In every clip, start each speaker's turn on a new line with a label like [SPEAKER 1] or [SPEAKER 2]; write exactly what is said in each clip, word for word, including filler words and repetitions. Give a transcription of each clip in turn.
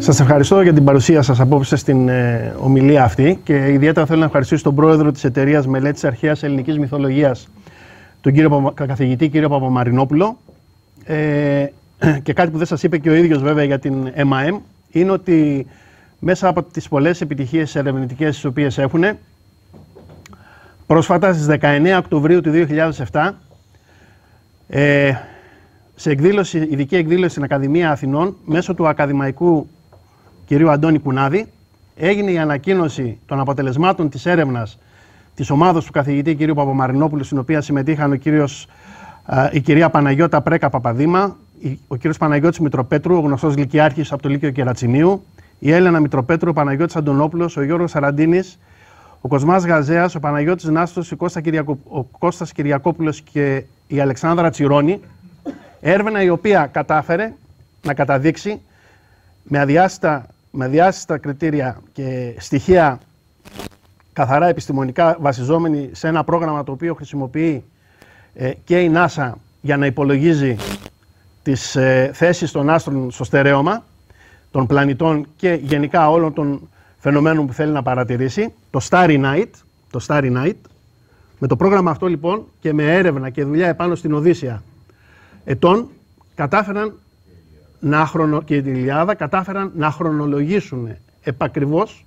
[SPEAKER 1] Σας ευχαριστώ για την παρουσία σας απόψε στην ε, ομιλία αυτή και ιδιαίτερα θέλω να ευχαριστήσω τον πρόεδρο της εταιρείας Μελέτης Αρχαίας Ελληνικής Μυθολογίας, τον κύριο καθηγητή κύριο Παπαμαρινόπουλο. Ε, και κάτι που δεν σας είπε και ο ίδιος βέβαια για την ΕΜΑΕΜ είναι ότι μέσα από τις πολλές επιτυχίες ερευνητικές τις οποίες έχουν, πρόσφατα στις δεκαεννέα Οκτωβρίου του δύο χιλιάδες επτά, ε, σε εκδήλωση, ειδική εκδήλωση στην Ακαδημία Αθηνών, μέσω του ακαδημαϊκού κυρίου Αντώνη Κουνάδη, έγινε η ανακοίνωση των αποτελεσμάτων της έρευνας της ομάδας του καθηγητή κυρίου Παπαμαρινόπουλου, στην οποία συμμετείχαν ο κύριος, α, η κυρία Παναγιώτα Πρέκα Παπαδήμα, ο κύριος Παναγιώτης Μητροπέτρου, ο γνωστός λυκειάρχης από το Λύκειο Κερατσινίου, η Έλενα Μητροπέτρου, ο Παναγιώτης Αντωνόπουλος, ο Γιώργος Σαραντίνης, ο Κοσμάς Γαζέας, ο Παναγιώτης Νάστος, ο Κώστας, Κυριακο... ο Κώστας Κυριακόπουλος και η Αλεξάνδρα Τσιρόνη. Έρευνα η οποία κατάφερε να καταδείξει με αδιάστατα, με αδιάστατα κριτήρια και στοιχεία καθαρά επιστημονικά βασιζόμενοι σε ένα πρόγραμμα το οποίο χρησιμοποιεί ε, και η NASA για να υπολογίζει τις ε, θέσεις των άστρων στο στερέωμα των πλανητών και γενικά όλων των φαινομένων που θέλει να παρατηρήσει, το Starry Night, το Starry Night. Με το πρόγραμμα αυτό λοιπόν και με έρευνα και δουλειά επάνω στην Οδύσσεια ετών κατάφεραν να χρονο... και την Ιλιάδα κατάφεραν να χρονολογήσουν επακριβώς,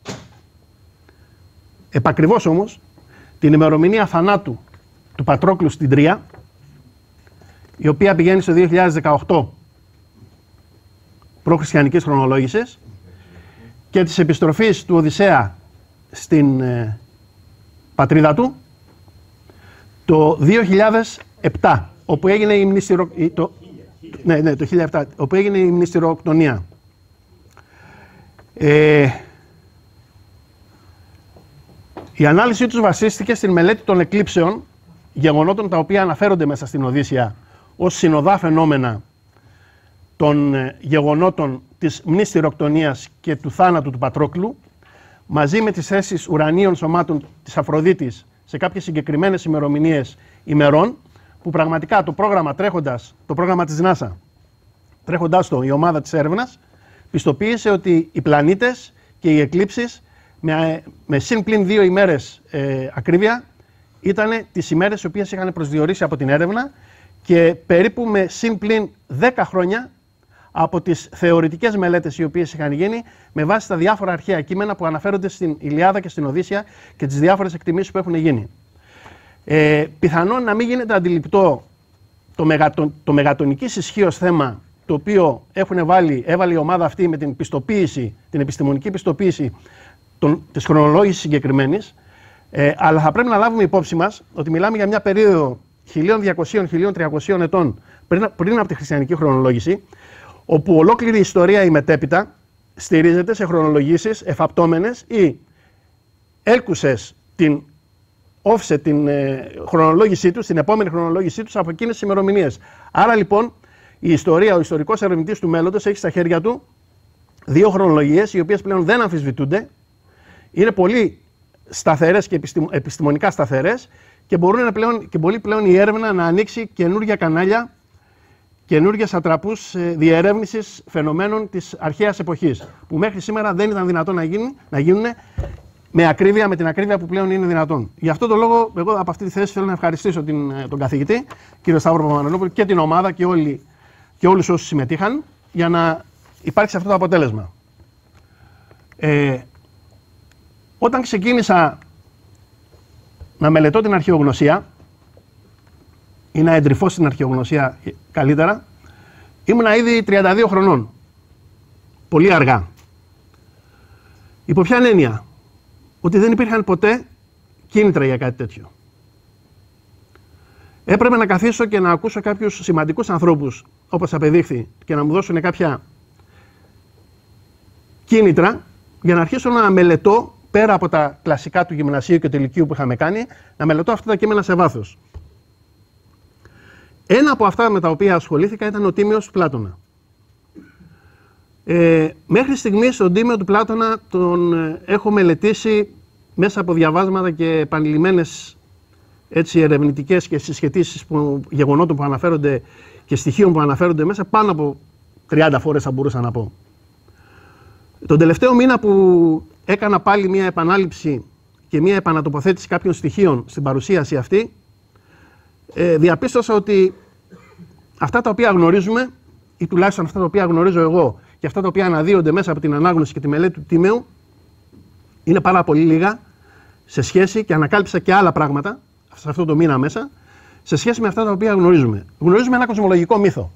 [SPEAKER 1] επακριβώς όμως, την ημερομηνία θανάτου του Πατρόκλου στην Τρία, η οποία πηγαίνει στο δύο χιλιάδες δεκαοκτώ προχριστιανικής χρονολόγησης, και της επιστροφής του Οδυσσέα στην ε, πατρίδα του το δύο χιλιάδες επτά, όπου έγινε η μνηστηρο... το... Ναι, ναι, το χίλια επτά, όπου έγινε η μνηστηροκτονία. Ε, η ανάλυση τους βασίστηκε στην μελέτη των εκλήψεων, γεγονότων τα οποία αναφέρονται μέσα στην Οδύσσεια ως συνοδά φαινόμενα των γεγονότων της μνηστηροκτονίας και του θάνατου του Πατρόκλου, μαζί με τις θέσεις ουρανίων σωμάτων της Αφροδίτης σε κάποιες συγκεκριμένες ημερομηνίες ημερών, που πραγματικά το πρόγραμμα τρέχοντας, το πρόγραμμα της NASA, τρέχοντάς το η ομάδα της έρευνας, πιστοποίησε ότι οι πλανήτες και οι εκλήψεις με, με συν πλην δύο ημέρες ε, ακρίβεια ήταν τις ημέρες οι οποίες είχαν προσδιορίσει από την έρευνα και περίπου με συν πλην δέκα χρόνια από τις θεωρητικές μελέτες οι οποίες είχαν γίνει με βάση τα διάφορα αρχαία κείμενα που αναφέρονται στην Ιλιάδα και στην Οδύσσεια και τις διάφορες εκτιμήσεις που έχουν γίνει. Ε, πιθανόν να μην γίνεται αντιληπτό το, μεγατο, το μεγατονικής ισχύως θέμα το οποίο έχουν βάλει, έβαλε η ομάδα αυτή με την πιστοποίηση, την επιστημονική πιστοποίηση των, της χρονολόγησης συγκεκριμένης, ε, αλλά θα πρέπει να λάβουμε υπόψη μας ότι μιλάμε για μια περίοδο χίλια διακόσια με χίλια τριακόσια ετών πριν, πριν από τη χριστιανική χρονολόγηση, όπου ολόκληρη η ιστορία η μετέπειτα στηρίζεται σε χρονολογήσεις εφαπτώμενες ή έλκουσες την όφησε την ε, χρονολόγησή τους, την επόμενη χρονολόγησή τους από εκείνες τις ημερομηνίες. Άρα λοιπόν η ιστορία, ο ιστορικός ερευνητής του μέλλοντος έχει στα χέρια του δύο χρονολογίες οι οποίες πλέον δεν αμφισβητούνται, είναι πολύ σταθερές και επιστημο, επιστημονικά σταθερές και, μπορούν πλέον, και μπορεί πλέον η έρευνα να ανοίξει καινούργια κανάλια, καινούργιες ατραπούς ε, διερεύνησης φαινομένων της αρχαίας εποχής, που μέχρι σήμερα δεν ήταν δυνατόν να, γίνει, να γίνουν με ακρίβεια, με την ακρίβεια που πλέον είναι δυνατόν. Γι' αυτό το λόγο, εγώ από αυτή τη θέση θέλω να ευχαριστήσω την, τον καθηγητή, κύριο Σταύρο Παπαμαρινόπουλο, και την ομάδα και, όλοι, και όλους όσους συμμετείχαν, για να υπάρξει αυτό το αποτέλεσμα. Ε, όταν ξεκίνησα να μελετώ την αρχαιογνωσία, ή να εντρυφώ στην αρχαιογνωσία καλύτερα, ήμουνα ήδη τριάντα δύο χρονών. Πολύ αργά. Υπό ποια έννοια? Ότι δεν υπήρχαν ποτέ κίνητρα για κάτι τέτοιο. Έπρεπε να καθίσω και να ακούσω κάποιους σημαντικούς ανθρώπους, όπως απεδείχθη, και να μου δώσουν κάποια κίνητρα για να αρχίσω να μελετώ, πέρα από τα κλασικά του γυμνασίου και του λυκείου που είχαμε κάνει, να μελετώ αυτά τα κείμενα σε βάθος. Ένα από αυτά με τα οποία ασχολήθηκα ήταν ο Τίμιος του Πλάτωνα. Ε, μέχρι στιγμής τον Τίμιο του Πλάτωνα τον ε, έχω μελετήσει μέσα από διαβάσματα και επανειλημμένες έτσι, ερευνητικές και συσχετήσεις που, γεγονότων που αναφέρονται και στοιχείων που αναφέρονται μέσα πάνω από τριάντα φορές θα μπορούσα να πω. Τον τελευταίο μήνα που έκανα πάλι μία επανάληψη και μία επανατοποθέτηση κάποιων στοιχείων στην παρουσίαση αυτή, ε, διαπίστωσα ότι αυτά τα οποία γνωρίζουμε, ή τουλάχιστον αυτά τα οποία γνωρίζω εγώ και αυτά τα οποία αναδύονται μέσα από την ανάγνωση και τη μελέτη του τίμεου, είναι πάρα πολύ λίγα σε σχέση, και ανακάλυψα και άλλα πράγματα σε αυτό το μήνα μέσα, σε σχέση με αυτά τα οποία γνωρίζουμε. Γνωρίζουμε ένα κοσμολογικό μύθο.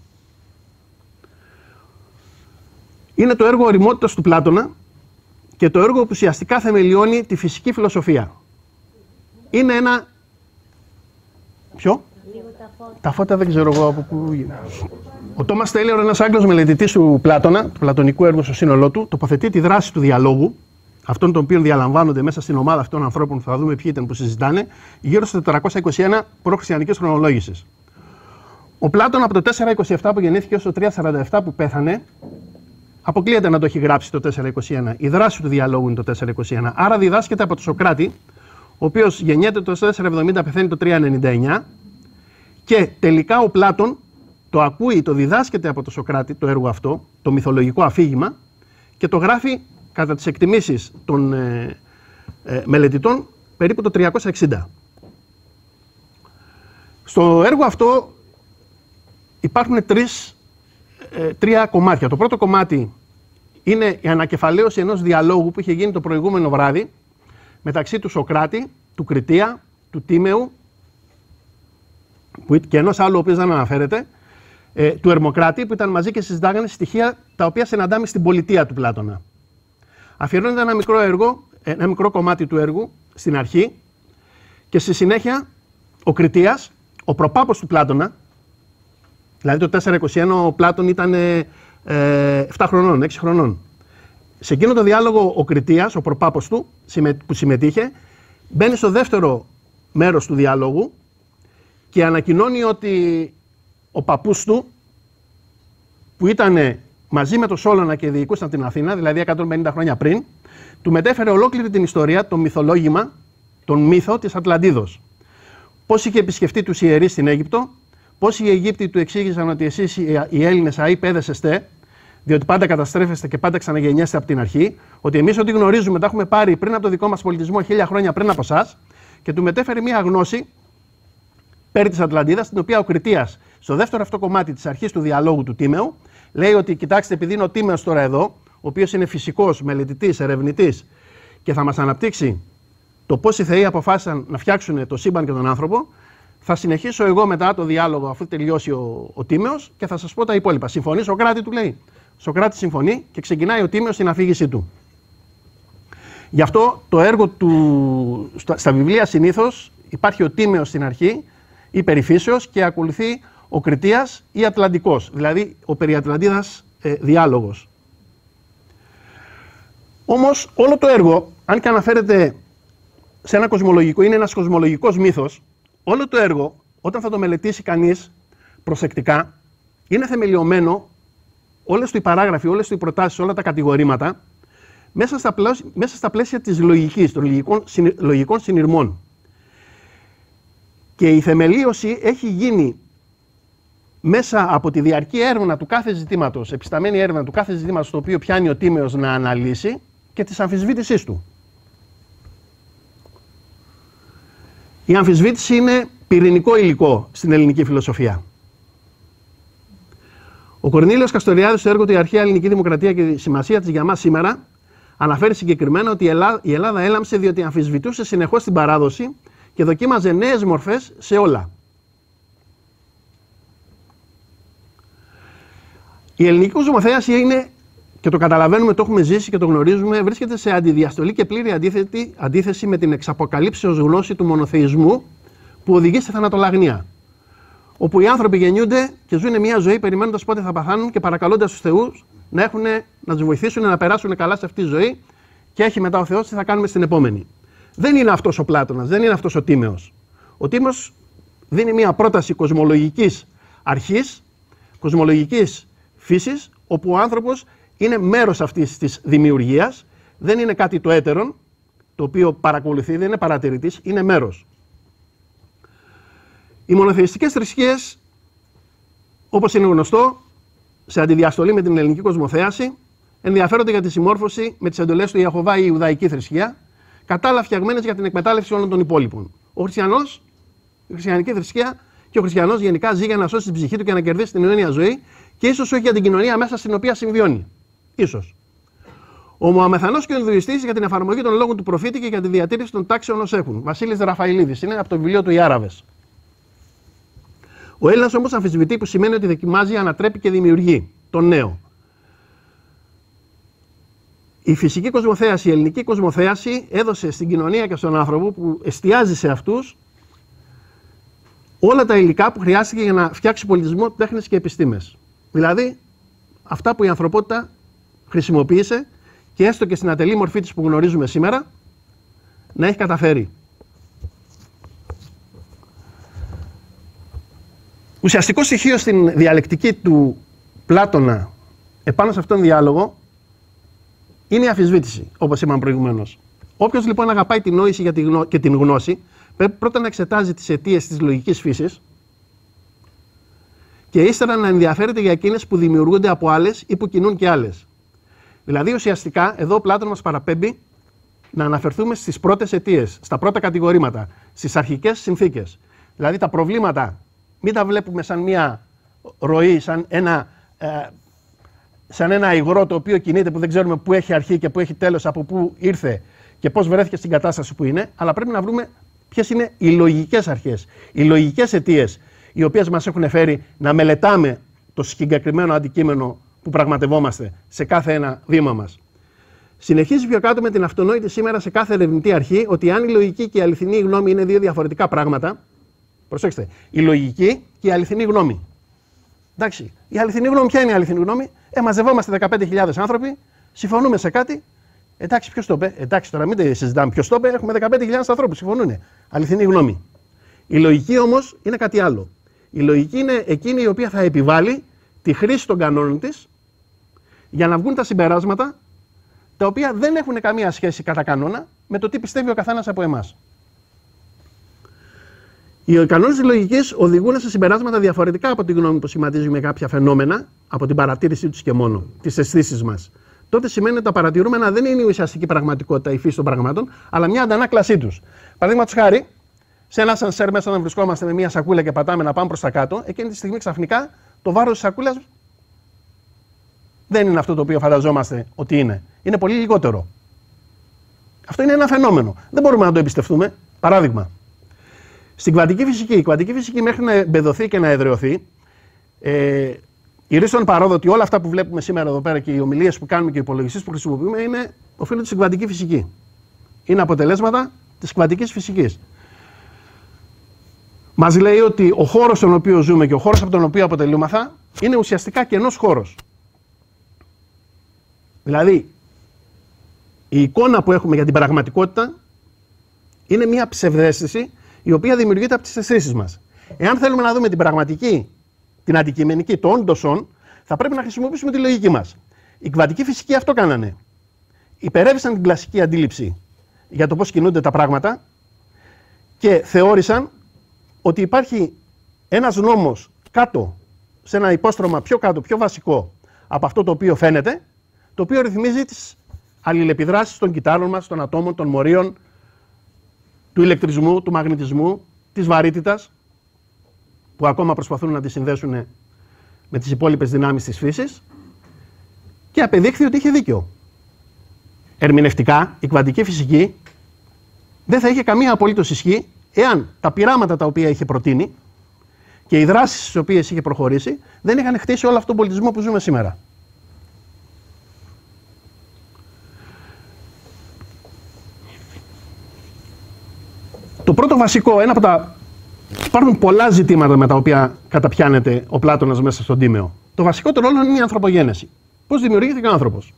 [SPEAKER 1] Είναι το έργο ωριμότητας του Πλάτωνα και το έργο που ουσιαστικά θεμελιώνει τη φυσική φιλοσοφία. Είναι ένα... Ποιο? Τα φώτα. τα φώτα δεν ξέρω εγώ από πού είναι. Ο Τόμας Τέλιορ, ένας Άγγλος μελετητής του Πλάτωνα, του πλατωνικού έργου στο σύνολό του, τοποθετεί τη δράση του διαλόγου, αυτών των οποίων διαλαμβάνονται μέσα στην ομάδα αυτών των ανθρώπων που θα δούμε ποιοι ήταν που συζητάνε, γύρω στο τετρακόσια είκοσι ένα π.Χ. χρονολόγησης. Ο Πλάτων από το τετρακόσια είκοσι επτά που γεννήθηκε ως το τριακόσια σαράντα επτά που πέθανε, αποκλείεται να το έχει γράψει το τετρακόσια είκοσι ένα. Η δράση του διαλόγου είναι το τετρακόσια είκοσι ένα. Άρα διδάσκεται από τον Σωκράτη, ο οποίος γεννιέται το τετρακόσια εβδομήντα, πεθαίνει το τριακόσια ενενήντα εννιά, και τελικά ο Πλάτων το ακούει, το διδάσκεται από τον Σωκράτη το έργο αυτό, το μυθολογικό αφήγημα, και το γράφει κατά τις εκτιμήσεις των ε, ε, μελετητών περίπου το τριακόσια εξήντα. Στο έργο αυτό υπάρχουν τρεις, ε, τρία κομμάτια. Το πρώτο κομμάτι είναι η ανακεφαλαίωση ενός διαλόγου που είχε γίνει το προηγούμενο βράδυ μεταξύ του Σωκράτη, του Κριτία, του Τίμεου που, και ενός άλλου ο οποίος δεν αναφέρεται, ε, του Ερμοκράτη, που ήταν μαζί και συζητάγανε στοιχεία τα οποία συναντάμε στην πολιτεία του Πλάτωνα. Αφιερώνεται ένα μικρό έργο, ένα μικρό κομμάτι του έργου στην αρχή, και στη συνέχεια ο Κριτίας, ο προπάπος του Πλάτωνα, δηλαδή το τετρακόσια είκοσι ένα ο Πλάτων ήταν ε, επτά χρονών, έξι χρονών. Σε εκείνο το διάλογο ο Κριτίας, ο προπάπος του που συμμετείχε, μπαίνει στο δεύτερο μέρος του διάλογου και ανακοινώνει ότι ο παππούς του, που ήταν μαζί με τον Σόλωνα και διοικούσαν την Αθήνα, δηλαδή εκατόν πενήντα χρόνια πριν, του μετέφερε ολόκληρη την ιστορία, το μυθολόγημα, τον μύθο της Ατλαντίδος. Πώς είχε επισκεφτεί τους ιερείς στην Αίγυπτο, πώς οι Αιγύπτιοι του εξήγησαν ότι εσείς οι Έλληνες αεί παιδεσεστε, διότι πάντα καταστρέφεστε και πάντα ξαναγεννιέστε από την αρχή, ότι εμείς ό,τι γνωρίζουμε τα έχουμε πάρει πριν από το δικό μας πολιτισμό χίλια χρόνια πριν από εσάς, και του μετέφερε μία γνώση περί της Ατλαντίδας, την οποία ο Κριτίας, στο δεύτερο αυτό κομμάτι της αρχής του διαλόγου του Τίμεου, λέει ότι κοιτάξτε, επειδή είναι ο Τίμεος τώρα εδώ, ο οποίος είναι φυσικός, μελετητής, ερευνητής και θα μας αναπτύξει το πώς οι θεοί αποφάσισαν να φτιάξουν το σύμπαν και τον άνθρωπο, θα συνεχίσω εγώ μετά το διάλογο αφού τελειώσει ο, ο Τίμεος και θα σας πω τα υπόλοιπα. Συμφωνεί, Σωκράτη, του λέει. Σωκράτη συμφωνεί και ξεκινάει ο Τίμεος στην αφήγησή του. Γι' αυτό το έργο του, στα, στα βιβλία συνήθως υπάρχει ο Τίμεος στην αρχή, η περιφύσεως, και ακολουθεί ο Κριτίας ή Ατλαντικός, δηλαδή ο περί Ατλαντίδας ε, διάλογος. Όμως όλο το έργο, αν και αναφέρεται σε ένα κοσμολογικό, είναι ένας κοσμολογικός μύθος, όλο το έργο, όταν θα το μελετήσει κανείς προσεκτικά, είναι θεμελιωμένο, όλες του οι παράγραφοι, όλες του οι προτάσεις, όλα τα κατηγορήματα, μέσα στα, πλαίσια, μέσα στα πλαίσια της λογικής, των λογικών, συν, λογικών συνειρμών. Και η θεμελίωση έχει γίνει μέσα από τη διαρκή έρευνα του κάθε ζητήματος, επισταμένη έρευνα του κάθε ζητήματος, το οποίο πιάνει ο Τίμεος να αναλύσει, και της αμφισβήτησής του. Η αμφισβήτηση είναι πυρηνικό υλικό στην ελληνική φιλοσοφία. Ο Κορνήλιος Καστοριάδης, στο έργο του «Η αρχαία ελληνική δημοκρατία και η σημασία της για μας σήμερα», αναφέρει συγκεκριμένα ότι η Ελλάδα έλαμψε διότι αμφισβητούσε συνεχώς την παράδοση και δοκίμαζε νέες μορφές σε όλα. Η ελληνική κοσμοθέαση είναι, και το καταλαβαίνουμε, το έχουμε ζήσει και το γνωρίζουμε, βρίσκεται σε αντιδιαστολή και πλήρη αντίθετη, αντίθεση με την εξαποκαλύψεως γνώση του μονοθεϊσμού που οδηγεί στη θανατολαγνία. Όπου οι άνθρωποι γεννιούνται και ζουν μια ζωή περιμένοντας πότε θα παθάνουν και παρακαλώντας τους θεούς να, έχουν, να τους βοηθήσουν να περάσουν καλά σε αυτή τη ζωή, και έχει μετά ο Θεός τι θα κάνουμε στην επόμενη. Δεν είναι αυτός ο Πλάτωνας, δεν είναι αυτός ο Τίμεος. Ο Τίμεος δίνει μια πρόταση κοσμολογικής αρχής, κοσμολογικής φύσης, όπου ο άνθρωπος είναι μέρος αυτής της δημιουργίας, δεν είναι κάτι το έτερον, το οποίο παρακολουθεί, δεν είναι παρατηρητής, είναι μέρος. Οι μονοθεϊστικές θρησκείες, όπως είναι γνωστό, σε αντιδιαστολή με την ελληνική κοσμοθέαση, ενδιαφέρονται για τη συμμόρφωση με τις εντολές του Ιεχωβά ή η Ιουδαϊκή θρησκεία, κατάλληλα φτιαγμένες για την εκμετάλλευση όλων των υπόλοιπων. Ο χριστιανός, η χριστιανική θρησκεία και ο χριστιανός γενικά ζει για να σώσει την ψυχή του και να κερδίσει την αιώνια ζωή και ίσως όχι για την κοινωνία μέσα στην οποία συμβιώνει. Ίσως. Ο Μωαμεθανός και ο Ινδουιστής για την εφαρμογή των λόγων του προφήτη και για τη διατήρηση των τάξεων ως έχουν. Βασίλης Ραφαηλίδης, είναι από το βιβλίο του Οι Άραβες. Ο Έλληνας όμως αμφισβητεί, που σημαίνει ότι δοκιμάζει, ανατρέπει και δημιουργεί το νέο. Η φυσική κοσμοθέαση, η ελληνική κοσμοθέαση έδωσε στην κοινωνία και στον άνθρωπο που εστιάζει σε αυτούς όλα τα υλικά που χρειάστηκε για να φτιάξει πολιτισμό, τέχνες και επιστήμες. Δηλαδή αυτά που η ανθρωπότητα χρησιμοποίησε και έστω και στην ατελή μορφή της που γνωρίζουμε σήμερα να έχει καταφέρει. Ουσιαστικό στοιχείο στην διαλεκτική του Πλάτωνα επάνω σε αυτόν τον διάλογο είναι η αμφισβήτηση, όπως είπαμε προηγουμένως. Όποιος λοιπόν αγαπάει την νόηση για τη γνω... και την γνώση, πρέπει πρώτα να εξετάζει τις αιτίες της λογικής φύσης και ύστερα να ενδιαφέρεται για εκείνες που δημιουργούνται από άλλες ή που κινούν και άλλες. Δηλαδή, ουσιαστικά, εδώ ο Πλάτων μας παραπέμπει να αναφερθούμε στις πρώτες αιτίες, στα πρώτα κατηγορήματα, στις αρχικές συνθήκες. Δηλαδή, τα προβλήματα μην τα βλέπουμε σαν μια ροή, σαν ένα, ε, σαν ένα υγρό το οποίο κινείται, που δεν ξέρουμε πού έχει αρχή και πού έχει τέλος, από πού ήρθε και πώς βρέθηκε στην κατάσταση που είναι, αλλά πρέπει να βρούμε ποιες είναι οι λογικές αρχές, οι λογικές αιτίες, οι οποίες μας έχουν φέρει να μελετάμε το συγκεκριμένο αντικείμενο που πραγματευόμαστε σε κάθε ένα βήμα μας. Συνεχίζει πιο κάτω με την αυτονόητη σήμερα σε κάθε ερευνητή αρχή ότι αν η λογική και η αληθινή γνώμη είναι δύο διαφορετικά πράγματα. Προσέξτε, η λογική και η αληθινή γνώμη. Εντάξει, η αληθινή γνώμη, ποια είναι η αληθινή γνώμη? Ε, μαζευόμαστε δεκαπέντε χιλιάδες άνθρωποι, συμφωνούμε σε κάτι. Εντάξει, ποιος το είπε? Εντάξει, τώρα μην συζητάμε ποιος το είπε, έχουμε δεκαπέντε χιλιάδες ανθρώπους, συμφωνούν. Αληθινή γνώμη. Η λογική όμως είναι κάτι άλλο. Η λογική είναι εκείνη η οποία θα επιβάλλει τη χρήση των κανόνων της για να βγουν τα συμπεράσματα τα οποία δεν έχουν καμία σχέση κατά κανόνα με το τι πιστεύει ο καθένας από εμάς. Οι κανόνες της λογικής οδηγούν σε συμπεράσματα διαφορετικά από τη γνώμη που σχηματίζουμε κάποια φαινόμενα, από την παρατήρησή τους και μόνο, τις αισθήσεις μας. Τότε σημαίνει ότι τα παρατηρούμενα δεν είναι η ουσιαστική πραγματικότητα, η φύση των πραγμάτων, αλλά μια αντανάκλασή τους. Παραδείγματος χάρη, σε ένα σανσέρ μέσα να βρισκόμαστε με μια σακούλα και πατάμε να πάμε προς τα κάτω, εκείνη τη στιγμή ξαφνικά το βάρος της σακούλας δεν είναι αυτό το οποίο φανταζόμαστε ότι είναι. Είναι πολύ λιγότερο. Αυτό είναι ένα φαινόμενο. Δεν μπορούμε να το εμπιστευτούμε. Παράδειγμα. Στην κβαντική φυσική, η κβαντική φυσική μέχρι να εμπεδοθεί και να εδραιωθεί, ε, η ρίστον παρόδο ότι όλα αυτά που βλέπουμε σήμερα εδώ πέρα και οι ομιλίες που κάνουμε και οι υπολογιστές που χρησιμοποιούμε είναι, οφείλονται στην κβαντική φυσική. Είναι αποτελέσματα της κβαντικής φυσικής. Μας λέει ότι ο χώρος στον οποίο ζούμε και ο χώρος από τον οποίο αποτελούμαθα είναι ουσιαστικά κενός χώρος. Δηλαδή, η εικόνα που έχουμε για την πραγματικότητα είναι μια ψευδαίσθηση η οποία δημιουργείται από τις αισθήσεις μας. Εάν θέλουμε να δούμε την πραγματική, την αντικειμενική, το όντως όν, θα πρέπει να χρησιμοποιήσουμε τη λογική μας. Οι κβαντικοί φυσικοί αυτό κάνανε. Υπερέβησαν την κλασική αντίληψη για το πώς κινούνται τα πράγματα και θεώρησαν ότι υπάρχει ένας νόμος κάτω, σε ένα υπόστρωμα πιο κάτω, πιο βασικό από αυτό το οποίο φαίνεται, το οποίο ρυθμίζει τις αλληλεπιδράσεις των κυτάρων μας, των ατόμων, των μορίων, του ηλεκτρισμού, του μαγνητισμού, της βαρύτητας, που ακόμα προσπαθούν να τη συνδέσουν με τις υπόλοιπες δυνάμεις της φύσης, και απεδείχθη ότι είχε δίκιο. Ερμηνευτικά, η κβαντική φυσική δεν θα είχε καμία απολύτως ισχύ εάν τα πειράματα τα οποία είχε προτείνει και οι δράσεις στις οποίες είχε προχωρήσει δεν είχαν χτίσει όλο αυτόν τον πολιτισμό που ζούμε σήμερα. Το πρώτο βασικό, ένα από τα... Υπάρχουν πολλά ζητήματα με τα οποία καταπιάνεται ο Πλάτωνας μέσα στον Τίμαιο. Το βασικότερο όλο είναι η ανθρωπογένεση. Πώς δημιουργήθηκε ο άνθρωπος.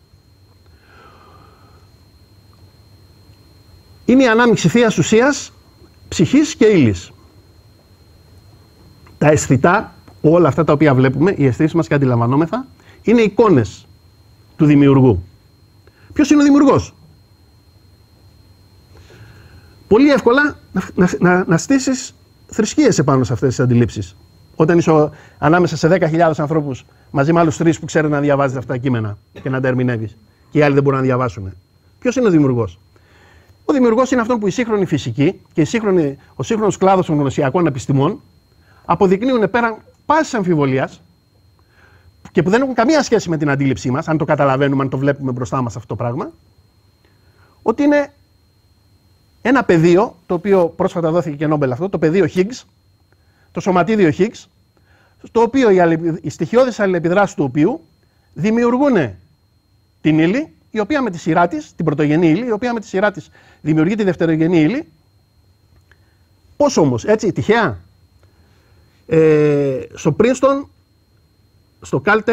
[SPEAKER 1] Είναι η ανάμειξη θείας ουσίας, ψυχής και ύλης. Τα αισθητά, όλα αυτά τα οποία βλέπουμε, οι αισθήσεις μας και αντιλαμβανόμεθα, είναι εικόνες του δημιουργού. Ποιος είναι ο δημιουργός? Πολύ εύκολα να, να, να στήσεις θρησκείες επάνω σε αυτές τις αντιλήψεις. Όταν είσαι ανάμεσα σε δέκα χιλιάδες ανθρώπους, μαζί με άλλους τρεις που ξέρουν να διαβάζετε αυτά τα κείμενα και να τα ερμηνεύεις, και οι άλλοι δεν μπορούν να διαβάσουν. Ποιος είναι ο δημιουργός? Ο δημιουργός είναι αυτόν που η σύγχρονη φυσική και η σύγχρονη, ο σύγχρονος κλάδος των γνωσιακών επιστημών αποδεικνύουν πέραν πάσης αμφιβολίας και που δεν έχουν καμία σχέση με την αντίληψή μας, αν το καταλαβαίνουμε, αν το βλέπουμε μπροστά μας αυτό το πράγμα, ότι είναι ένα πεδίο, το οποίο πρόσφατα δόθηκε και Νόμπελ αυτό, το πεδίο Higgs, το σωματίδιο Higgs, στο οποίο οι, αλλη, οι στοιχειώδεις αλληλεπιδράσεις του οποίου δημιουργούν την ύλη, η οποία με τη σειρά της, την πρωτογενή ύλη, η οποία με τη σειρά της δημιουργεί τη δευτερογενή ύλη. Πώς όμως, έτσι, τυχαία? Ε, στο Princeton, στο Caltech,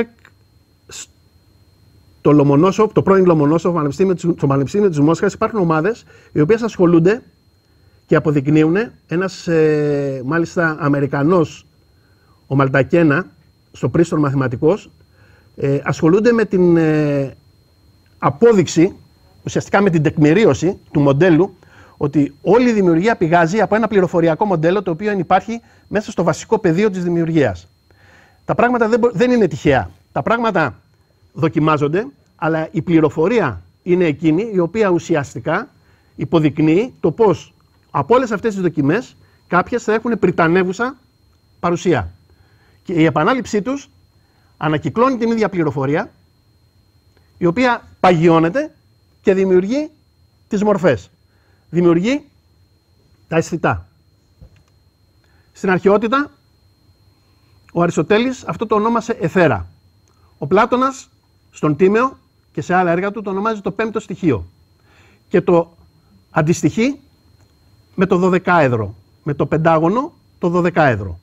[SPEAKER 1] το Λομονόσοφ, το πρώην Λομονόσοφ, στο Πανεπιστήμιο της Μόσχας, υπάρχουν ομάδες οι οποίες ασχολούνται και αποδεικνύουν, ένας ε, μάλιστα Αμερικανός, ο Μαλτακένα, στο Princeton μαθηματικός, ε, ασχολούνται με την ε, απόδειξη, ουσιαστικά με την τεκμηρίωση του μοντέλου, ότι όλη η δημιουργία πηγάζει από ένα πληροφοριακό μοντέλο το οποίο υπάρχει μέσα στο βασικό πεδίο της δημιουργίας. Τα πράγματα δεν, δεν είναι τυχαία. Τα πράγματα δοκιμάζονται, αλλά η πληροφορία είναι εκείνη η οποία ουσιαστικά υποδεικνύει το πώς από όλες αυτές τις δοκιμές κάποιες θα έχουν πριτανεύουσα παρουσία. Και η επανάληψή τους ανακυκλώνει την ίδια πληροφορία, η οποία παγιώνεται και δημιουργεί τις μορφές. Δημιουργεί τα αισθητά. Στην αρχαιότητα, ο Αριστοτέλης αυτό το ονόμασε αιθέρα. Ο Πλάτωνας στον Τίμαιο και σε άλλα έργα του το ονομάζει το πέμπτο στοιχείο. Και το αντιστοιχεί με το δωδεκάεδρο, με το πεντάγωνο το δωδεκάεδρο.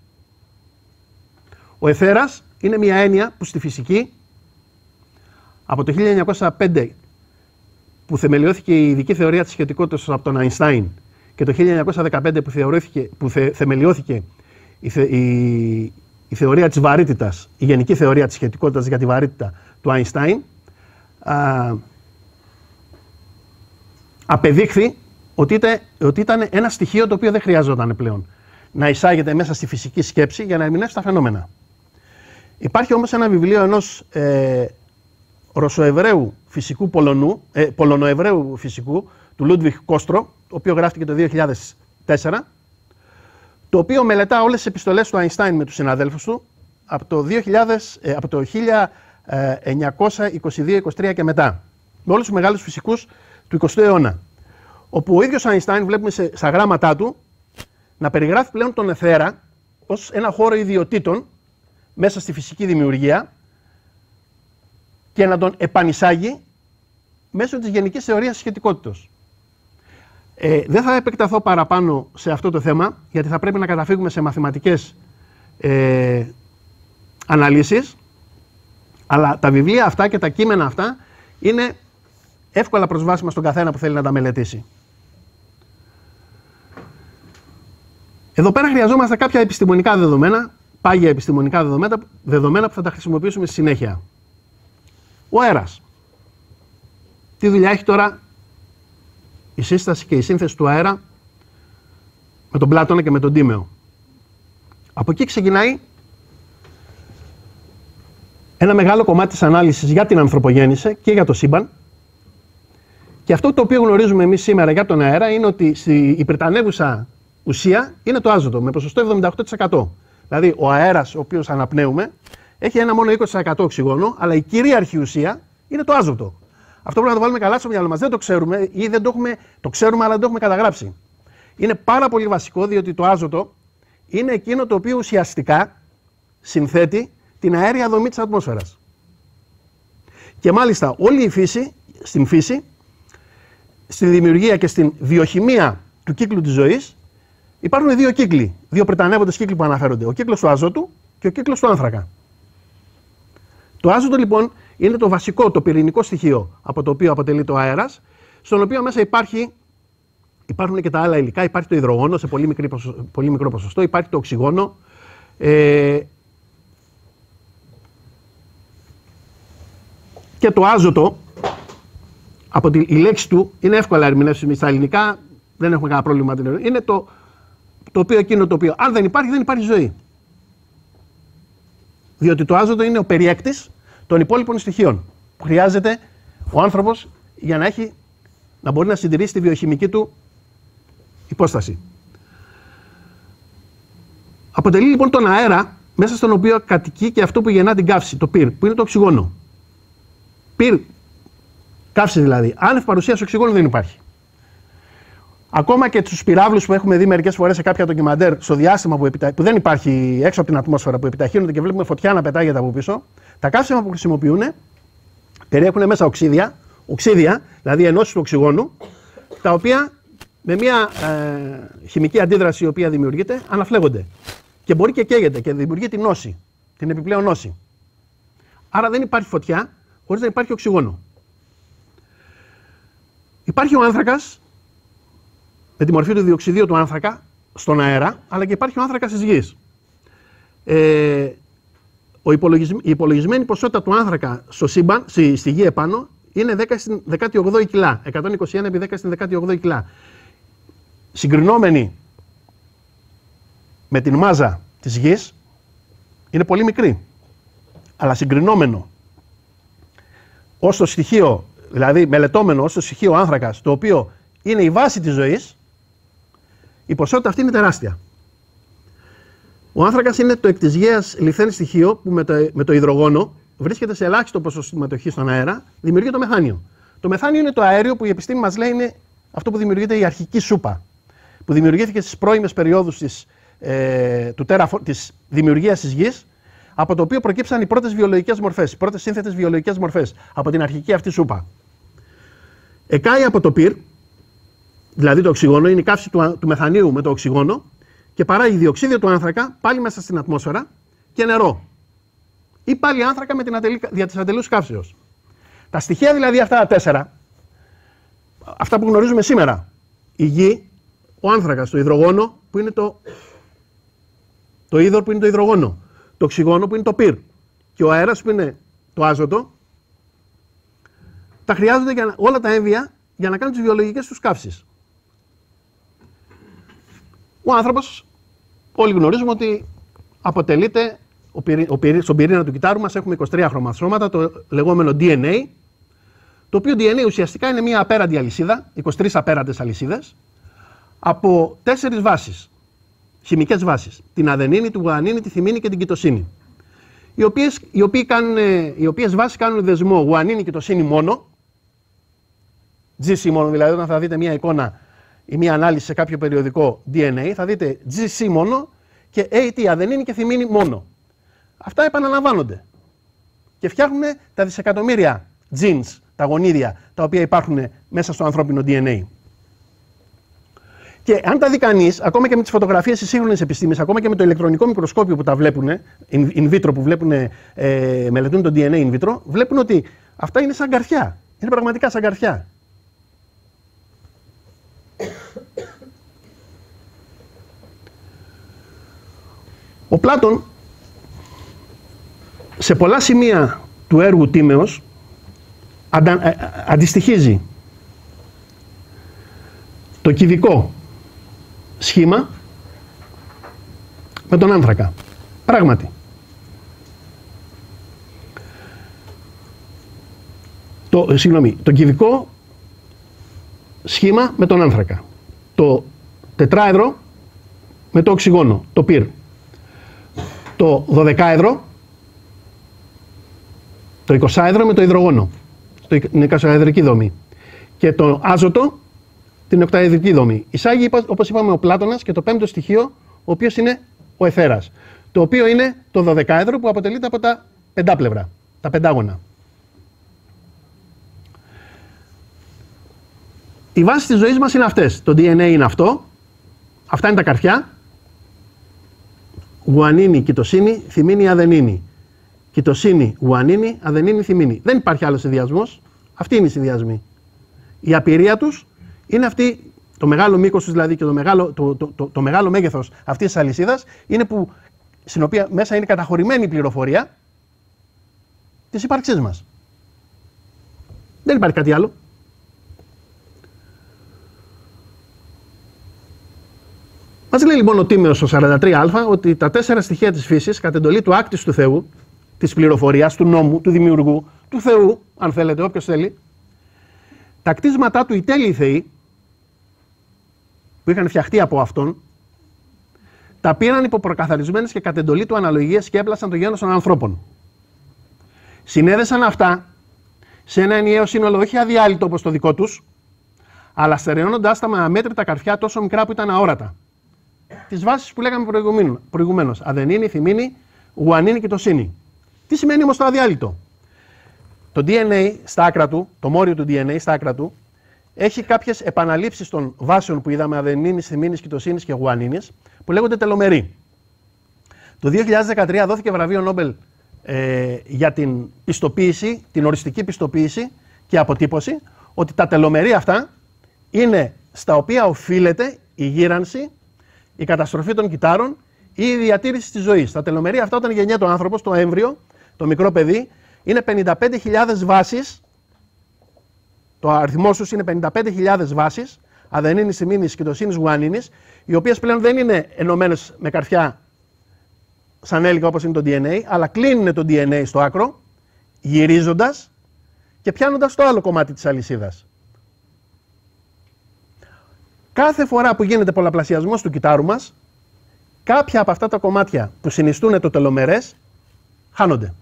[SPEAKER 1] Ο αιθέρας είναι μια έννοια που στη φυσική από το χίλια εννιακόσια πέντε που θεμελιώθηκε η ειδική θεωρία της σχετικότητας από τον Αϊνστάιν και το χίλια εννιακόσια δεκαπέντε που, που θε, θεμελιώθηκε η, θε, η, η θεωρία της βαρύτητας, η γενική θεωρία της σχετικότητας για τη βαρύτητα του Αϊνστάιν, α, απεδείχθη ότι, είτε, ότι ήταν ένα στοιχείο το οποίο δεν χρειαζόταν πλέον να εισάγεται μέσα στη φυσική σκέψη για να ερμηνεύσει τα φαινόμενα. Υπάρχει όμως ένα βιβλίο ενός ε, Ρωσοεβραίου φυσικού Πολωνού, ε, Πολωνοεβραίου φυσικού, του Λούντβιχ Κόστρο, το οποίο γράφτηκε το δύο χιλιάδες τέσσερα, το οποίο μελετά όλες τις επιστολές του Αϊνστάιν με τους συναδέλφους του από το, δύο χιλιάδες, ε, από το χίλια εννιακόσια είκοσι δύο είκοσι τρία και μετά, με όλους τους μεγάλους φυσικούς του εικοστού αιώνα. Όπου ο ίδιος Αϊνστάιν, βλέπουμε σε, στα γράμματά του, να περιγράφει πλέον τον αιθέρα ως ένα χώρο ιδιωτήτων μέσα στη φυσική δημιουργία και να τον επανεισάγει μέσω της γενικής θεωρίας σχετικότητας. Ε, δεν θα επεκταθώ παραπάνω σε αυτό το θέμα, γιατί θα πρέπει να καταφύγουμε σε μαθηματικές ε, αναλύσεις, αλλά τα βιβλία αυτά και τα κείμενα αυτά είναι εύκολα προσβάσιμα στον καθένα που θέλει να τα μελετήσει. Εδώ πέρα χρειαζόμαστε κάποια επιστημονικά δεδομένα, πάγια επιστημονικά δεδομένα, δεδομένα που θα τα χρησιμοποιήσουμε στη συνέχεια. Ο αέρας. Τι δουλειά έχει τώρα η σύσταση και η σύνθεση του αέρα με τον Πλάτωνα και με τον Τίμαιο? Από εκεί ξεκινάει ένα μεγάλο κομμάτι της ανάλυσης για την ανθρωπογέννηση και για το σύμπαν. Και αυτό το οποίο γνωρίζουμε εμείς σήμερα για τον αέρα είναι ότι η πριτανεύουσα ουσία είναι το άζωτο με ποσοστό εβδομήντα οκτώ τοις εκατό. Δηλαδή ο αέρας ο οποίος αναπνέουμε έχει ένα μόνο είκοσι τοις εκατό οξυγόνο, αλλά η κυρίαρχη ουσία είναι το άζωτο. Αυτό πρέπει να το βάλουμε καλά στο μυαλό μας. Δεν το ξέρουμε ή δεν το έχουμε, το ξέρουμε αλλά δεν το έχουμε καταγράψει. Είναι πάρα πολύ βασικό, διότι το άζωτο είναι εκείνο το οποίο ουσιαστικά συνθέτει την αέρια δομή της ατμόσφαιρας. Και μάλιστα όλη η φύση, στην φύση, στη δημιουργία και στην βιοχημία του κύκλου της ζωής, υπάρχουν δύο κύκλοι, δύο πριτανεύοντες κύκλοι που αναφέρονται. Ο κύκλος του αζότου και ο κύκλος του άνθρακα. Το άζωτο λοιπόν είναι το βασικό, το πυρηνικό στοιχείο από το οποίο αποτελεί το αέρας, στον οποίο μέσα υπάρχει, υπάρχουν και τα άλλα υλικά, υπάρχει το υδρογόνο σε πολύ, μικρή, πολύ μικρό ποσοστό, υπάρχει το οξυγόνο. Ε, και το άζωτο, από τη η λέξη του είναι εύκολα ερμηνεύσιμη στα ελληνικά, δεν έχουμε κανένα πρόβλημα. Είναι το, το οποίο εκείνο το οποίο αν δεν υπάρχει, δεν υπάρχει ζωή. Διότι το άζωτο είναι ο περιέκτης των υπόλοιπων στοιχείων που χρειάζεται ο άνθρωπος για να, έχει, να μπορεί να συντηρήσει τη βιοχημική του υπόσταση. Αποτελεί λοιπόν τον αέρα μέσα στον οποίο κατοικεί και αυτό που γεννά την καύση, το πυρ, που είναι το οξυγόνο. Πυρ, καύση δηλαδή. Άνευ παρουσίας οξυγόνου δεν υπάρχει. Ακόμα και στους πυράβλους που έχουμε δει μερικές φορές σε κάποια ντοκιμαντέρ στο διάστημα που, επιτα... που δεν υπάρχει έξω από την ατμόσφαιρα, που επιταχύνονται και βλέπουμε φωτιά να πετάγεται από πίσω, τα καύσιμα που χρησιμοποιούν περιέχουν μέσα οξύδια, οξύδια δηλαδή ενώσεις του οξυγόνου, τα οποία με μια ε, χημική αντίδραση η οποία δημιουργείται αναφλέγονται. Και μπορεί και καίγεται και δημιουργεί την νόση, την επιπλέον νόση. Άρα δεν υπάρχει φωτιά χωρίς να υπάρχει οξυγόνο. Υπάρχει ο άνθρακας με τη μορφή του διοξιδίου του άνθρακα στον αέρα, αλλά και υπάρχει ο άνθρακας της γης. Ε, ο υπολογισ... Η υπολογισμένη ποσότητα του άνθρακα στο σύμπαν, στη, στη γη επάνω, είναι δέκα στην δεκάτη όγδοη κιλά, εκατόν είκοσι ένα επί δέκα στην δεκάτη όγδοη κιλά. Συγκρινόμενη με την μάζα της γης, είναι πολύ μικρή. Αλλά συγκρινόμενο ως το στοιχείο, δηλαδή μελετώμενο ως το στοιχείο άνθρακας, το οποίο είναι η βάση της ζωής, η ποσότητα αυτή είναι τεράστια. Ο άνθρακας είναι το εκ της γέας λιθέν στοιχείο που με το, με το υδρογόνο βρίσκεται σε ελάχιστο ποσοστό συμμετοχή στον αέρα, δημιουργεί το μεθάνιο. Το μεθάνιο είναι το αέριο που η επιστήμη μας λέει είναι αυτό που δημιουργείται η αρχική σούπα, που δημιουργήθηκε στις πρώιμες περιόδους της, ε, του τέραφο, της δημιουργίας της γης, από το οποίο προκύψαν οι πρώτες βιολογικές μορφές, οι πρώτες σύνθετες βιολογικές μορφές, από την αρχική αυτή σούπα. Εκάει από το πυρ, δηλαδή το οξυγόνο, είναι η καύση του, του μεθανίου με το οξυγόνο και παράγει διοξίδιο του άνθρακα πάλι μέσα στην ατμόσφαιρα και νερό. Ή πάλι άνθρακα με την ατελή, δια της ατελούς καύσεως. Τα στοιχεία δηλαδή αυτά τα τέσσερα, αυτά που γνωρίζουμε σήμερα, η γη, ο άνθρακας, το υδρογόνο που είναι το, το είδωρ που είναι το υδρογόνο, το οξυγόνο που είναι το πυρ και ο αέρας που είναι το άζωτο, τα χρειάζονται για να, όλα τα έμβια για να κάνουν τις βιολογικές τους καύσεις. Ο άνθρωπος, όλοι γνωρίζουμε ότι αποτελείται, ο πυρή, ο πυρή, στον πυρήνα του κυτάρου μας έχουμε είκοσι τρία χρωματοσώματα, το λεγόμενο ντι εν έι, το οποίο ντι εν έι ουσιαστικά είναι μια απέραντη αλυσίδα, είκοσι τρεις απέραντες αλυσίδες, από τέσσερις βάσεις, χημικές βάσεις, την αδενίνη, την γουανίνη, τη θυμίνη και την κοιτοσίνη. Οι οποίες, οι οποίοι κάνουν, οι οποίες βάσεις κάνουν δεσμό γουανίνη και κοιτοσίνη μόνο, τζι σι μόνο, δηλαδή όταν θα δείτε μια εικόνα ή μια ανάλυση σε κάποιο περιοδικό ντι εν έι, θα δείτε τζι σι μόνο και έι τι, αδενίνη και θυμίνη μόνο. Αυτά επαναλαμβάνονται και φτιάχνουν τα δισεκατομμύρια genes, τα γονίδια, τα οποία υπάρχουν μέσα στο ανθρώπινο ντι εν έι. Και αν τα δει κανείς, ακόμα και με τις φωτογραφίες της σύγχρονης επιστήμης, ακόμα και με το ηλεκτρονικό μικροσκόπιο που τα βλέπουν, in vitro που βλέπουν, ε, μελετούν το ντι εν έι in vitro, βλέπουν ότι αυτά είναι σαν καρφιά. Είναι πραγματικά σαν καρφιά. Ο Πλάτων, σε πολλά σημεία του έργου Τίμεως, αντα, ε, αντιστοιχίζει το κυβικό σχήμα με τον άνθρακα. Πράγματι. Το, συγγνώμη, το κυβικό σχήμα με τον άνθρακα. Το τετράεδρο με το οξυγόνο, το πυρ. Το δωδεκάεδρο, το εικοσάεδρο με το υδρογόνο, την εικοσαεδρική δομή. Και το άζωτο, την οκταεδρική δομή. Εισάγει, όπως είπαμε, ο Πλάτωνας και το πέμπτο στοιχείο, ο οποίος είναι ο εθέρας. Το οποίο είναι το δωδεκάεδρο που αποτελείται από τα πεντάπλευρα, τα πεντάγωνα. Οι βάσεις της ζωής μας είναι αυτές. Το ντι εν έι είναι αυτό. Αυτά είναι τα καρφιά. Γουανίνη, κοιτοσίνη, θυμίνη, αδενίνη. Κοιτοσίνη, γουανίνη, αδενίνη, θυμίνη. Δεν υπάρχει άλλος συνδυασμός. Αυτοί είναι οι συνδυασμοί. Η απειρία τους είναι αυτή, το μεγάλο μήκος τους δηλαδή και το μεγάλο, το, το, το, το μεγάλο μέγεθος αυτής της αλυσίδας, είναι που, στην οποία μέσα είναι καταχωρημένη η πληροφορία της ύπαρξής μας. Δεν υπάρχει κάτι άλλο. Μας λέει λοιπόν ο Τίμεος στο σαράντα τρία α ότι τα τέσσερα στοιχεία της φύσης, κατ' εντολή του άκτης του Θεού, της πληροφορίας, του νόμου, του δημιουργού, του Θεού, αν θέλετε, όποιος θέλει, τα κτίσματά του οι τέλειοι θεοί, που είχαν φτιαχτεί από αυτόν, τα πήραν υπό προκαθαρισμένες και κατ' εντολή του αναλογίες και έπλασαν το γένος των ανθρώπων. Συνέδεσαν αυτά σε ένα ενιαίο σύνολο, όχι αδιάλειτο όπως το δικό τους, αλλά στερεώνοντάς τα με αμέτρητα καρφιά τόσο μικρά που ήταν αόρατα. Τις βάσεις που λέγαμε προηγουμένως. Αδενίνη, θυμίνη, γουανίνη και τοσίνη. Τι σημαίνει όμως το αδιάλειτο? Το ντι εν έι στα άκρα του, το μόριο του ντι εν έι στα άκρα του, έχει κάποιες επαναλήψεις των βάσεων που είδαμε, αδενίνης, θυμίνης, κοιτοσίνης και γουανίνης, που λέγονται τελομεροί. Το δύο χιλιάδες δεκατρία δόθηκε βραβείο Νόμπελ ε, για την πιστοποίηση, την οριστική πιστοποίηση και αποτύπωση, ότι τα τελομεροί αυτά είναι στα οποία οφείλεται η γύρανση, η καταστροφή των κυτάρων ή η διατήρηση της ζωής. Τα τελομεροί αυτά, όταν γεννιέται ο άνθρωπος, το έμβριο, το μικρό παιδί, είναι πενήντα πέντε χιλιάδες βάσεις. Το αριθμός τους είναι πενήντα πέντε χιλιάδες βάσεις, αδενίνης, θυμίνης, κοιτοσίνης, γουανίνης, οι οποίες πλέον δεν είναι ενωμένες με καρφιά σαν έλικα όπως είναι το ντι εν έι, αλλά κλείνουν το ντι εν έι στο άκρο, γυρίζοντας και πιάνοντας το άλλο κομμάτι της αλυσίδας. Κάθε φορά που γίνεται πολλαπλασιασμός του κυτάρου μας, κάποια από αυτά τα κομμάτια που συνιστούν το τελομερές χάνονται.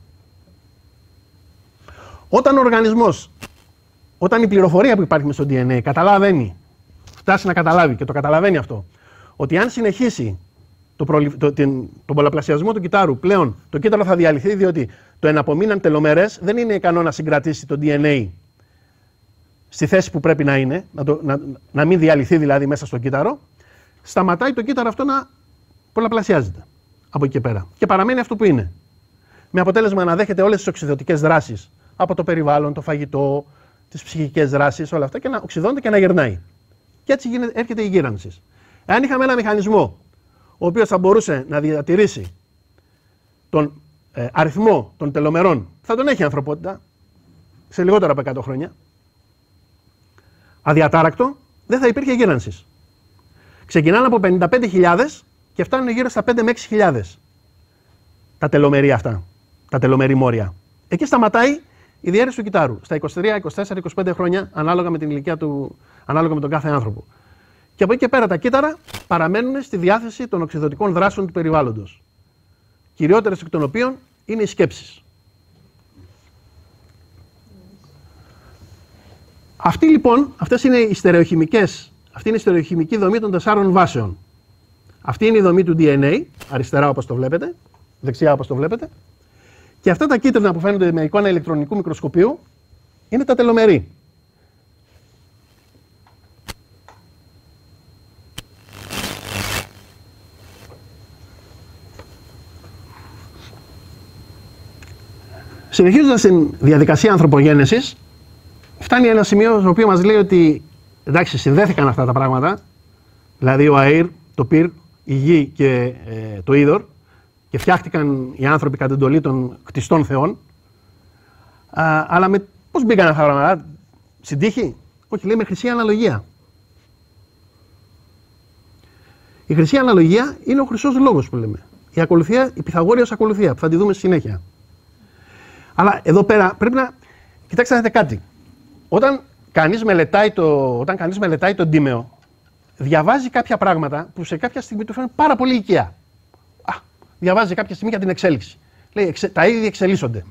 [SPEAKER 1] Όταν ο οργανισμός, όταν η πληροφορία που υπάρχει μες στο ντι εν έι καταλαβαίνει, φτάσει να καταλάβει και το καταλαβαίνει αυτό, ότι αν συνεχίσει το προλη... το... την... τον πολλαπλασιασμό του κυτάρου, πλέον το κύτταρο θα διαλυθεί, διότι το εναπομείναν τελομερές δεν είναι ικανό να συγκρατήσει το ντι εν έι στη θέση που πρέπει να είναι, να, το... να... να μην διαλυθεί δηλαδή μέσα στο κύτταρο, σταματάει το κύτταρο αυτό να πολλαπλασιάζεται από εκεί και πέρα και παραμένει αυτό που είναι. Με αποτέλεσμα να δέχεται όλες τις οξυδωτικές δράσεις από το περιβάλλον, το φαγητό, τις ψυχικές δράσεις, όλα αυτά, και να οξυδώνεται και να γερνάει. Και έτσι γίνεται, έρχεται η γύρανση. Εάν είχαμε ένα μηχανισμό ο οποίος θα μπορούσε να διατηρήσει τον ε, αριθμό των τελομερών, θα τον έχει η ανθρωπότητα σε λιγότερο από εκατό χρόνια, αδιατάρακτο, δεν θα υπήρχε γύρανση. Ξεκινάνε από πενήντα πέντε χιλιάδες και φτάνουν γύρω στα πέντε με έξι χιλιάδες τα τελομερή αυτά, τα τελομερή μόρια. Εκεί σταματάει η διαίρεση του κυτάρου, στα είκοσι τρία, είκοσι τέσσερα, είκοσι πέντε χρόνια, ανάλογα με την ηλικία του, ανάλογα με τον κάθε άνθρωπο. Και από εκεί και πέρα τα κύτταρα παραμένουν στη διάθεση των οξυδωτικών δράσεων του περιβάλλοντος. Κυριότερες εκ των οποίων είναι οι σκέψεις. Αυτή λοιπόν, αυτές είναι οι στερεοχημικές, αυτή είναι η στερεοχημική δομή των τεσσάρων βάσεων. Αυτή είναι η δομή του ντι εν έι, αριστερά όπως το βλέπετε, δεξιά όπως το βλέπετε. Και αυτά τα κίτρινα που φαίνονται με εικόνα ηλεκτρονικού μικροσκοπίου είναι τα τελομερή. Συνεχίζοντας την διαδικασία ανθρωπογένεσης, φτάνει ένα σημείο στο οποίο μας λέει ότι εντάξει, συνδέθηκαν αυτά τα πράγματα, δηλαδή ο αήρ, το πυρ, η γη και ε, το είδωρ, και φτιάχτηκαν οι άνθρωποι κατ' εντολή των κτιστών θεών, α, αλλά με, πώς μπήκαν αυτά τα πράγματα, στην τύχη? Όχι, λέει με χρυσή αναλογία. Η χρυσή αναλογία είναι ο χρυσός λόγος που λέμε. Η ακολουθία, η Πυθαγόριος ακολουθία, που θα τη δούμε στη συνέχεια. Αλλά εδώ πέρα πρέπει να κοιτάξτε να δείτε κάτι. Όταν κανείς μελετάει το, όταν κανείς μελετάει τον Τίμαιο, διαβάζει κάποια πράγματα που σε κάποια στιγμή του φαίνουν πάρα πολύ οικεία. Α, διαβάζει κάποια στιγμή για την εξέλιξη. Λέει, εξε, τα είδη εξελίσσονται.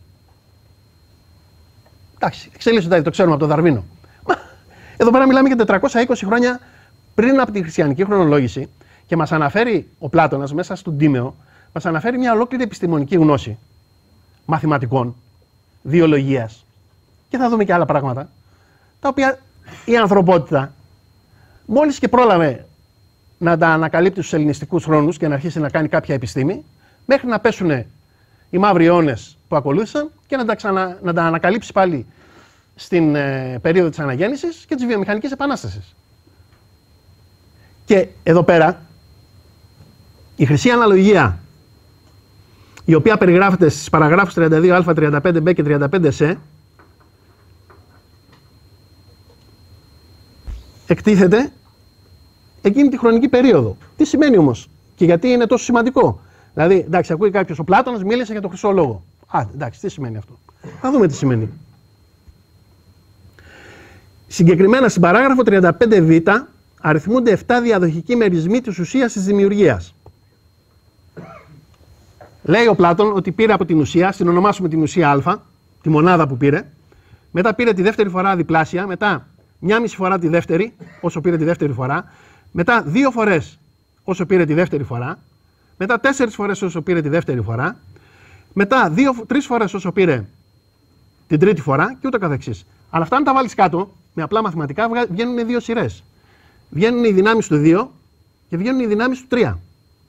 [SPEAKER 1] Εντάξει, εξελίσσονται, το ξέρουμε από τον Δαρβίνο. Εδώ πέρα μιλάμε για τετρακόσια είκοσι χρόνια πριν από τη χριστιανική χρονολόγηση και μας αναφέρει ο Πλάτωνας μέσα στον Τίμαιο, μας αναφέρει μια ολόκληρη επιστημονική γνώση μαθηματικών, βιολογίας και θα δούμε και άλλα πράγματα, τα οποία η ανθρωπότητα μόλις και πρόλαβε να τα ανακαλύπτει στους ελληνιστικούς χρόνους και να αρχίσει να κάνει κάποια επιστήμη, μέχρι να πέσουν οι μαύροι αιώνες που ακολούθησαν και να τα, ξανα, να τα ανακαλύψει πάλι στην ε, περίοδο της αναγέννησης και της βιομηχανικής επανάστασης. Και εδώ πέρα η χρυσή αναλογία, η οποία περιγράφεται στις παραγράφους τριάντα δύο α, τριάντα πέντε μπ και τριάντα πέντε σ, εκτίθεται εκείνη τη χρονική περίοδο. Τι σημαίνει όμως και γιατί είναι τόσο σημαντικό? Δηλαδή, εντάξει, ακούει κάποιος, ο Πλάτωνας μίλησε για τον χρυσό λόγο. Α, εντάξει, τι σημαίνει αυτό. Θα δούμε τι σημαίνει. Συγκεκριμένα στην παράγραφο τριάντα πέντε β αριθμούνται επτά διαδοχικοί μερισμοί της ουσίας της δημιουργίας. Λέει ο Πλάτων ότι πήρε από την ουσία, συνονομάσουμε την ουσία α, τη μονάδα που πήρε, μετά πήρε τη δεύτερη φορά διπλάσια, μετά μια μισή φορά τη δεύτερη, όσο πήρε τη δεύτερη φορά, μετά δύο φορές όσο πήρε τη δεύτερη φορά, μετά τέσσερις φορές όσο πήρε τη δεύτερη φορά, μετά δύο, τρεις φορές όσο πήρε την τρίτη φορά και ούτω καθεξής. Αλλά αυτά αν τα βάλεις κάτω, με απλά μαθηματικά βγαίνουν δύο σειρές. Βγαίνουν οι δυνάμεις του δύο και βγαίνουν οι δυνάμεις του τρία.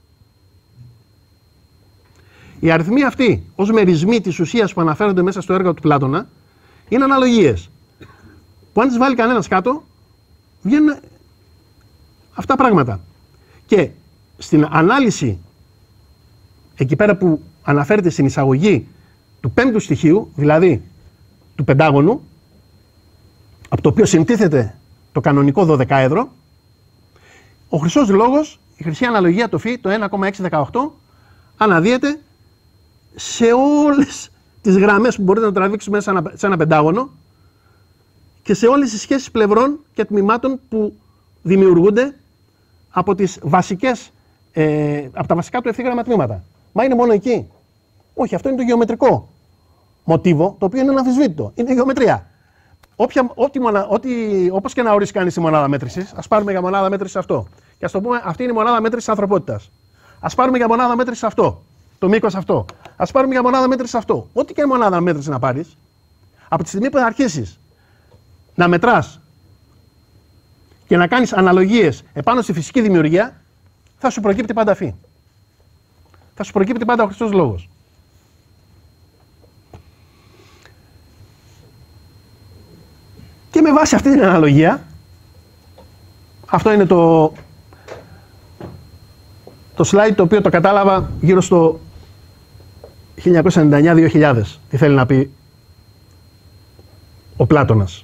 [SPEAKER 1] Οι αριθμοί αυτοί ως μερισμοί της ουσίας που αναφέρονται μέσα στο έργο του Πλάτωνα είναι αναλογίες. Που αν τις βάλει κανένας κάτω, βγαίνουν αυτά πράγματα. Και στην ανάλυση, εκεί πέρα που αναφέρεται στην εισαγωγή του πέμπτου στοιχείου, δηλαδή του πεντάγωνου, από το οποίο συντίθεται το κανονικό δωδεκάεδρο, ο χρυσός λόγος, η χρυσή αναλογία, το φ, το ένα κόμμα εξακόσια δεκαοκτώ, αναδύεται σε όλες τις γραμμές που μπορείτε να τραβήξουμε μέσα σε ένα πεντάγωνο και σε όλες τις σχέσεις πλευρών και τμήματων που δημιουργούνται από, τις βασικές, ε, από τα βασικά του ευθύγραμμα τμήματα. Μα είναι μόνο εκεί? Όχι, αυτό είναι το γεωμετρικό μοτίβο, το οποίο είναι αναμφισβήτητο. Είναι η γεωμετρία. Όποια, ό,τι, ό,τι, όπως και να ορίσει κανείς τη μονάδα μέτρησης, ας πάρουμε για μονάδα μέτρησης αυτό. Και ας το πούμε, αυτή είναι η μονάδα μέτρησης ανθρωπότητας. Ας πάρουμε για μονάδα μέτρησης αυτό. Το μήκος αυτό. Ας πάρουμε για μονάδα μέτρησης αυτό. Ό,τι και μονάδα μέτρηση να πάρεις, από τη στιγμή που θα αρχίσεις να μετράς και να κάνεις αναλογίες επάνω στη φυσική δημιουργία, θα σου προκύπτει πάντα φ. Θα σου προκύπτει πάντα ο χρυσός λόγος. Και με βάση αυτή την αναλογία, αυτό είναι το, το slide το οποίο το κατάλαβα γύρω στο χίλια εννιακόσια ενενήντα εννιά δύο χιλιάδες. Τι θέλει να πει ο Πλάτωνας.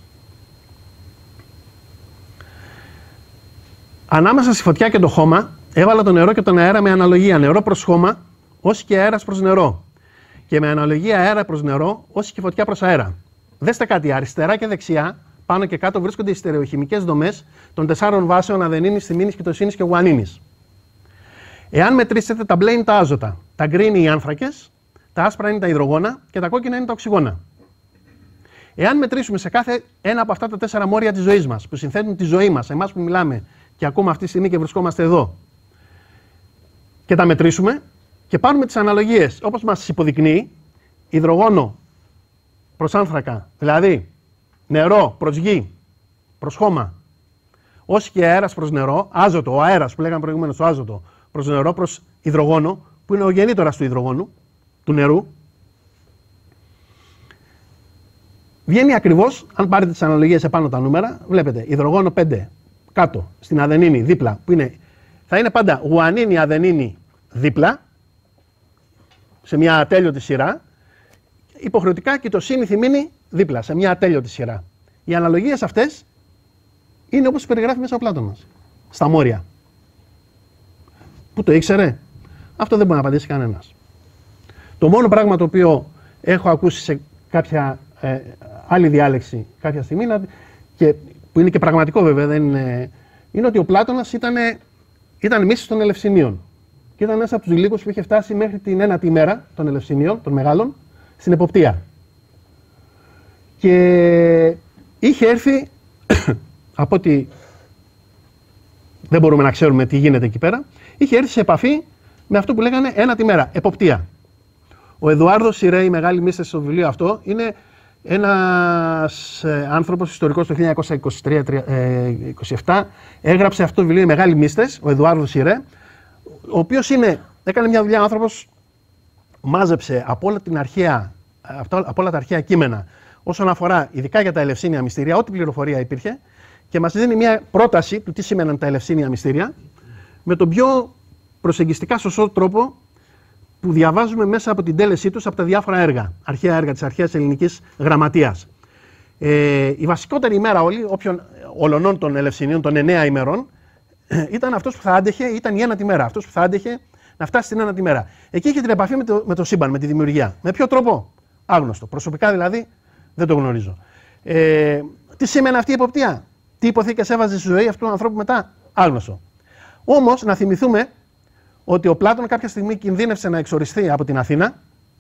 [SPEAKER 1] Ανάμεσα στη φωτιά και το χώμα έβαλα το νερό και τον αέρα με αναλογία νερό προς χώμα, ως και αέρας προς νερό. Και με αναλογία αέρα προς νερό, ως και φωτιά προς αέρα. Δέστε κάτι, αριστερά και δεξιά, πάνω και κάτω βρίσκονται οι στερεοχημικές δομές των τεσσάρων βάσεων αδενίνης, θημίνης, κοιτοσύνης και γουανίνης. Εάν μετρήσετε, τα μπλε είναι τα άζωτα, τα γκρι είναι οι άνθρακες, τα άσπρα είναι τα υδρογόνα και τα κόκκινα είναι τα οξυγόνα. Εάν μετρήσουμε σε κάθε ένα από αυτά τα τέσσερα μόρια της ζωής μας, που συνθέτουν τη ζωή μας, εμάς που μιλάμε και ακόμα αυτή τη στιγμή και βρισκόμαστε εδώ, και τα μετρήσουμε και πάρουμε τις αναλογίες όπως μας υποδεικνύει, υδρογόνο προς άνθρακα, δηλαδή νερό προς γη, προς χώμα, ως και αέρας προς νερό, άζωτο, ο αέρας που λέγαμε προηγουμένως, το άζωτο, προς νερό, προς υδρογόνο, που είναι ο γεννήτορας του υδρογόνου, του νερού, βγαίνει ακριβώς, αν πάρετε τις αναλογίες επάνω τα νούμερα, βλέπετε υδρογόνο πέντε, κάτω, στην αδενίνη, δίπλα, που είναι, θα είναι πάντα γουανίνη, αδενίνη, δίπλα, σε μια ατέλειωτη σειρά, υποχρεωτικά κοιτοσύνη, θημίνη, δίπλα, σε μια ατέλειωτη σειρά. Οι αναλογίες αυτές είναι όπως περιγράφει μέσα ο Πλάτωνας, στα μόρια. Πού το ήξερε? Αυτό δεν μπορεί να απαντήσει κανένας. Το μόνο πράγμα το οποίο έχω ακούσει σε κάποια ε, άλλη διάλεξη κάποια στιγμή, και που είναι και πραγματικό βέβαια, δεν είναι, είναι ότι ο Πλάτωνας ήταν, ήταν μίσης των Ελευσινίων. Και ήταν ένας από τους λίγους που είχε φτάσει μέχρι την ένατη μέρα των Ελευσινίων, των μεγάλων, στην εποπτεία. Και είχε έρθει, από ότι δεν μπορούμε να ξέρουμε τι γίνεται εκεί πέρα, είχε έρθει σε επαφή με αυτό που λέγανε ένατη μέρα, εποπτεία. Ο Εδουάρδος Σιρέ, η μεγάλη μύσταση στο βιβλίο αυτό, είναι ένας ε, άνθρωπος ιστορικός το χίλια εννιακόσια είκοσι τρία είκοσι επτά, έγραψε αυτό το βιβλίο «Οι Μεγάλοι Μύστες», ο Εδουάρδος Σιρέ, ο οποίος είναι, έκανε μια δουλειά, άνθρωπος μάζεψε από όλα, την αρχαία, από όλα τα αρχαία κείμενα όσον αφορά ειδικά για τα Ελευσίνια μυστήρια, ό,τι πληροφορία υπήρχε, και μας δίνει μια πρόταση του τι σήμαιναν τα Ελευσίνια μυστήρια με τον πιο προσεγγιστικά σωστό τρόπο που διαβάζουμε μέσα από την τέλεσή τους από τα διάφορα έργα, αρχαία έργα της αρχαίας ελληνικής γραμματείας. Ε, η βασικότερη ημέρα όλη, όποιον ολονών των Ελευσινίων, των εννέα ημερών, ήταν αυτός που θα άντεχε, ήταν η ένατη μέρα, αυτός που θα άντεχε να φτάσει στην ένατη μέρα. Εκεί έχει την επαφή με το, με το σύμπαν, με τη δημιουργία. Με ποιο τρόπο? Άγνωστο. Προσωπικά δηλαδή δεν το γνωρίζω. Ε, τι σήμαινε αυτή η εποπτεία? Τι υποθήκες έβαζε στη ζωή αυτού του ανθρώπου μετά? Άγνωστο. Όμως να θυμηθούμε ότι ο Πλάτων κάποια στιγμή κινδύνευσε να εξοριστεί από την Αθήνα,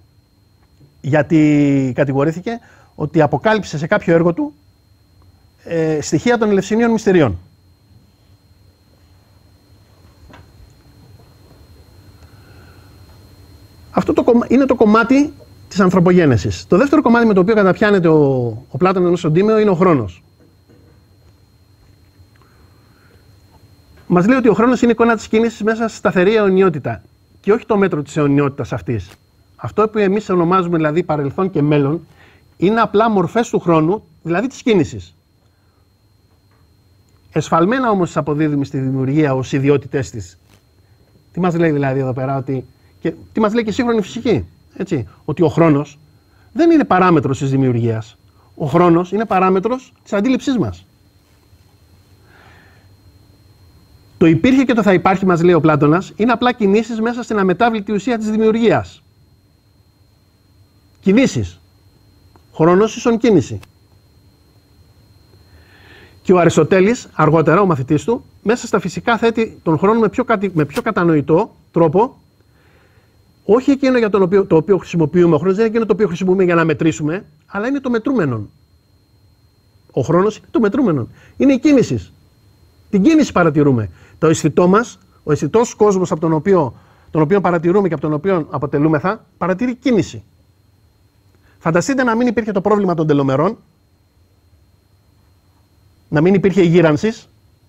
[SPEAKER 1] γιατί κατηγορήθηκε ότι αποκάλυψε σε κάποιο έργο του ε, στοιχεία των Ελευσινίων μυστηριών. Αυτό το, είναι το κομμάτι της ανθρωπογένεσης. Το δεύτερο κομμάτι με το οποίο καταπιάνεται ο, ο Πλάτων ενός Τίμιο είναι ο χρόνος. Μας λέει ότι ο χρόνος είναι εικόνα της κίνησης μέσα στη σταθερή αιωνιότητα και όχι το μέτρο της αιωνιότητας αυτής. Αυτό που εμείς ονομάζουμε δηλαδή παρελθόν και μέλλον είναι απλά μορφές του χρόνου, δηλαδή της κίνησης. Εσφαλμένα όμως τις αποδίδουμε στη δημιουργία ως ιδιότητές της. Τι μας λέει δηλαδή εδώ πέρα, ότι, και τι μας λέει και η σύγχρονη φυσική, έτσι, ότι ο χρόνος δεν είναι παράμετρος της δημιουργίας. Ο χρόνος είναι παράμετρος της αντίληψής μας. Το υπήρχε και το θα υπάρχει, μας λέει ο Πλάτωνας, είναι απλά κινήσεις μέσα στην αμετάβλητη ουσία της δημιουργίας. Κινήσεις. Χρόνος ίσον κίνηση. Και ο Αριστοτέλης, αργότερα ο μαθητής του, μέσα στα φυσικά θέτει τον χρόνο με πιο, κατη... με πιο κατανοητό τρόπο, όχι εκείνο για τον οποίο, το οποίο χρησιμοποιούμε. Ο χρόνος δεν είναι εκείνο το οποίο χρησιμοποιούμε για να μετρήσουμε, αλλά είναι το μετρούμενο. Ο χρόνος είναι το μετρούμενο. Είναι η κίνηση. Την κίνηση παρατηρούμε. Το αισθητό μας, ο αισθητός κόσμος από τον οποίο, τον οποίο παρατηρούμε και από τον οποίο αποτελούμεθα, παρατηρεί κίνηση. Φανταστείτε να μην υπήρχε το πρόβλημα των τελομερών, να μην υπήρχε η γύρανσης,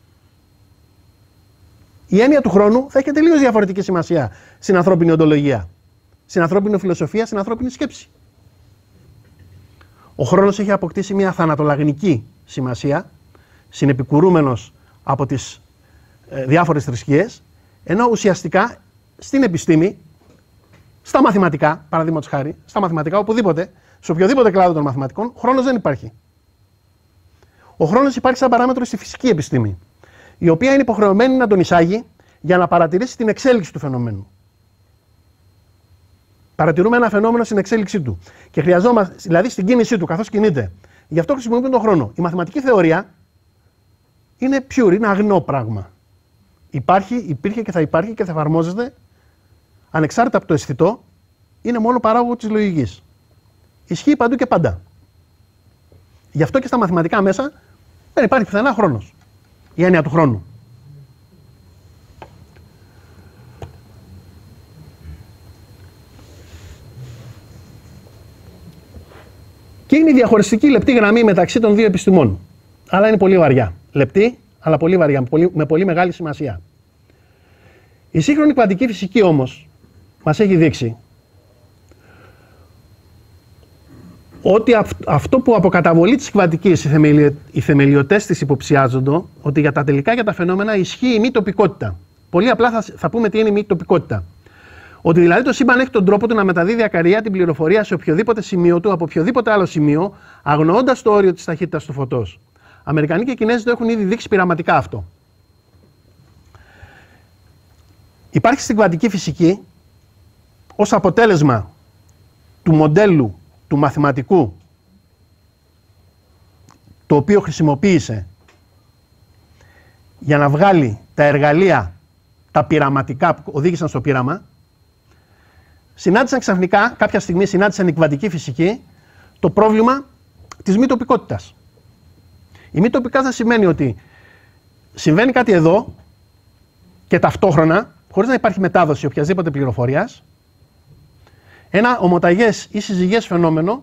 [SPEAKER 1] η έννοια του χρόνου θα έχει τελείως διαφορετική σημασία στην ανθρώπινη οντολογία, στην ανθρώπινη φιλοσοφία, στην ανθρώπινη σκέψη. Ο χρόνος έχει αποκτήσει μια θανατολαγνική σημασία, συνεπικουρούμενος από τις ε, διάφορες θρησκείες, ενώ ουσιαστικά στην επιστήμη, στα μαθηματικά, παραδείγματος χάρη, στα μαθηματικά οπουδήποτε, σε οποιοδήποτε κλάδο των μαθηματικών, χρόνος δεν υπάρχει. Ο χρόνος υπάρχει σαν παράμετρο στη φυσική επιστήμη, η οποία είναι υποχρεωμένη να τον εισάγει για να παρατηρήσει την εξέλιξη του φαινομένου. Παρατηρούμε ένα φαινόμενο στην εξέλιξή του και χρειαζόμαστε, δηλαδή στην κίνησή του, καθώς κινείται. Γι' αυτό χρησιμοποιούμε τον χρόνο. Η μαθηματική θεωρία είναι pure, είναι αγνό πράγμα. Υπάρχει, υπήρχε και θα υπάρχει και θα εφαρμόζεται ανεξάρτητα από το αισθητό, είναι μόνο παράγωγο της λογικής. Ισχύει παντού και πάντα. Γι' αυτό και στα μαθηματικά μέσα δεν υπάρχει πουθενά χρόνος. Η έννοια του χρόνου. Και είναι η διαχωριστική λεπτή γραμμή μεταξύ των δύο επιστημών. Αλλά είναι πολύ βαριά. Λεπτή, αλλά πολύ βαριά, με πολύ, με πολύ μεγάλη σημασία. Η σύγχρονη κβαντική φυσική όμως μας έχει δείξει ότι αυτό που από καταβολή της κβαντικής οι, θεμελιο, οι θεμελιωτές της υποψιάζονται, ότι για τα τελικά για τα φαινόμενα ισχύει η μη τοπικότητα. Πολύ απλά θα, θα πούμε τι είναι η μη τοπικότητα. Ότι δηλαδή το σύμπαν έχει τον τρόπο του να μεταδίδει ακαριά την πληροφορία σε οποιοδήποτε σημείο του από οποιοδήποτε άλλο σημείο, αγνοώντας το όριο της ταχύτητας του φωτός. Αμερικανοί και Κινέζοι το έχουν ήδη δείξει πειραματικά αυτό. Υπάρχει στην κβαντική φυσική, ως αποτέλεσμα του μοντέλου του μαθηματικού, το οποίο χρησιμοποίησε για να βγάλει τα εργαλεία, τα πειραματικά που οδήγησαν στο πείραμα, συνάντησαν ξαφνικά, κάποια στιγμή συνάντησαν η κβαντική φυσική, το πρόβλημα της μη τοπικότητας. Η μη τοπικότητα σημαίνει ότι συμβαίνει κάτι εδώ και ταυτόχρονα, χωρίς να υπάρχει μετάδοση οποιασδήποτε πληροφορίας, ένα ομοταγές ή συζυγές φαινόμενο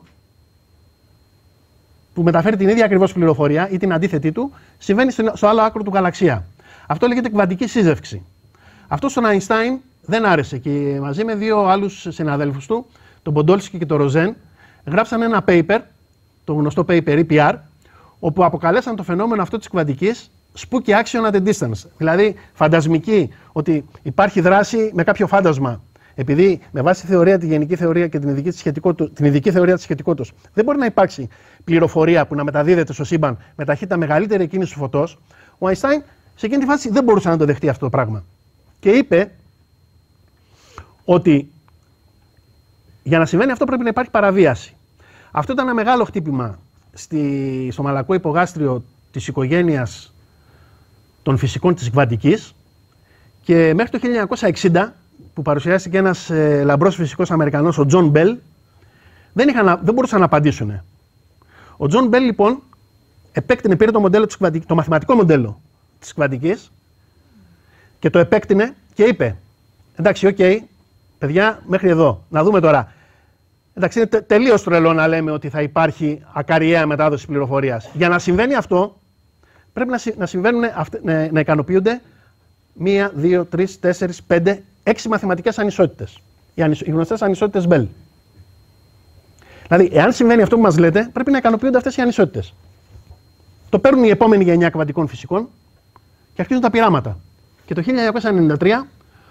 [SPEAKER 1] που μεταφέρει την ίδια ακριβώς πληροφορία ή την αντίθετη του, συμβαίνει στο άλλο άκρο του γαλαξία. Αυτό λέγεται κβαντική σύζευξη. Αυτό στον Αϊνστάιν δεν άρεσε και μαζί με δύο άλλους συναδέλφους του, τον Ποντόλσκι και τον Ροζέν, γράψαν ένα paper, το γνωστό paper ι πι αρ, όπου αποκαλέσαν το φαινόμενο αυτό της κβαντικής spooky action at a distance. Δηλαδή φαντασμική, ότι υπάρχει δράση με κάποιο φάντασμα. Επειδή με βάση τη θεωρία, τη γενική θεωρία και την ειδική, την ειδική θεωρία της σχετικότητας δεν μπορεί να υπάρξει πληροφορία που να μεταδίδεται στο σύμπαν με ταχύτητα μεγαλύτερη εκείνης του φωτός, ο Αϊνστάιν σε εκείνη τη φάση δεν μπορούσε να το δεχτεί αυτό το πράγμα. Και είπε ότι για να συμβαίνει αυτό πρέπει να υπάρχει παραβίαση. Αυτό ήταν ένα μεγάλο χτύπημα στη, στο μαλακό υπογάστριο της οικογένειας των φυσικών της Κβαντικής και μέχρι το χίλια εννιακόσια εξήντα, που παρουσιάστηκε ένας ε, λαμπρός φυσικός Αμερικανός, ο Τζον Μπέλ, δεν, είχαν, δεν μπορούσαν να απαντήσουν. Ο Τζον Μπέλ λοιπόν επέκτηνε, πήρε το, μοντέλο της Κβαντικής, το μαθηματικό μοντέλο της Κβαντικής και το επέκτηνε και είπε, εντάξει, οκ, okay, παιδιά, μέχρι εδώ, να δούμε τώρα. Εντάξει, είναι τε, τελείως τρελό να λέμε ότι θα υπάρχει ακαριαία μετάδοση πληροφορίας. Για να συμβαίνει αυτό, πρέπει να, να συμβαίνουν, να, να ικανοποιούνται μία, δύο, τρεις, τέσσερις, πέντε, έξι μαθηματικές ανισότητες. Οι, ανισ, οι γνωστές ανισότητες Μπέλ. Δηλαδή, εάν συμβαίνει αυτό που μας λέτε, πρέπει να ικανοποιούνται αυτές οι ανισότητες. Το παίρνουν η επόμενη γενιά κβαντικών φυσικών και αρχίζουν τα πειράματα. Και το χίλια εννιακόσια ενενήντα τρία,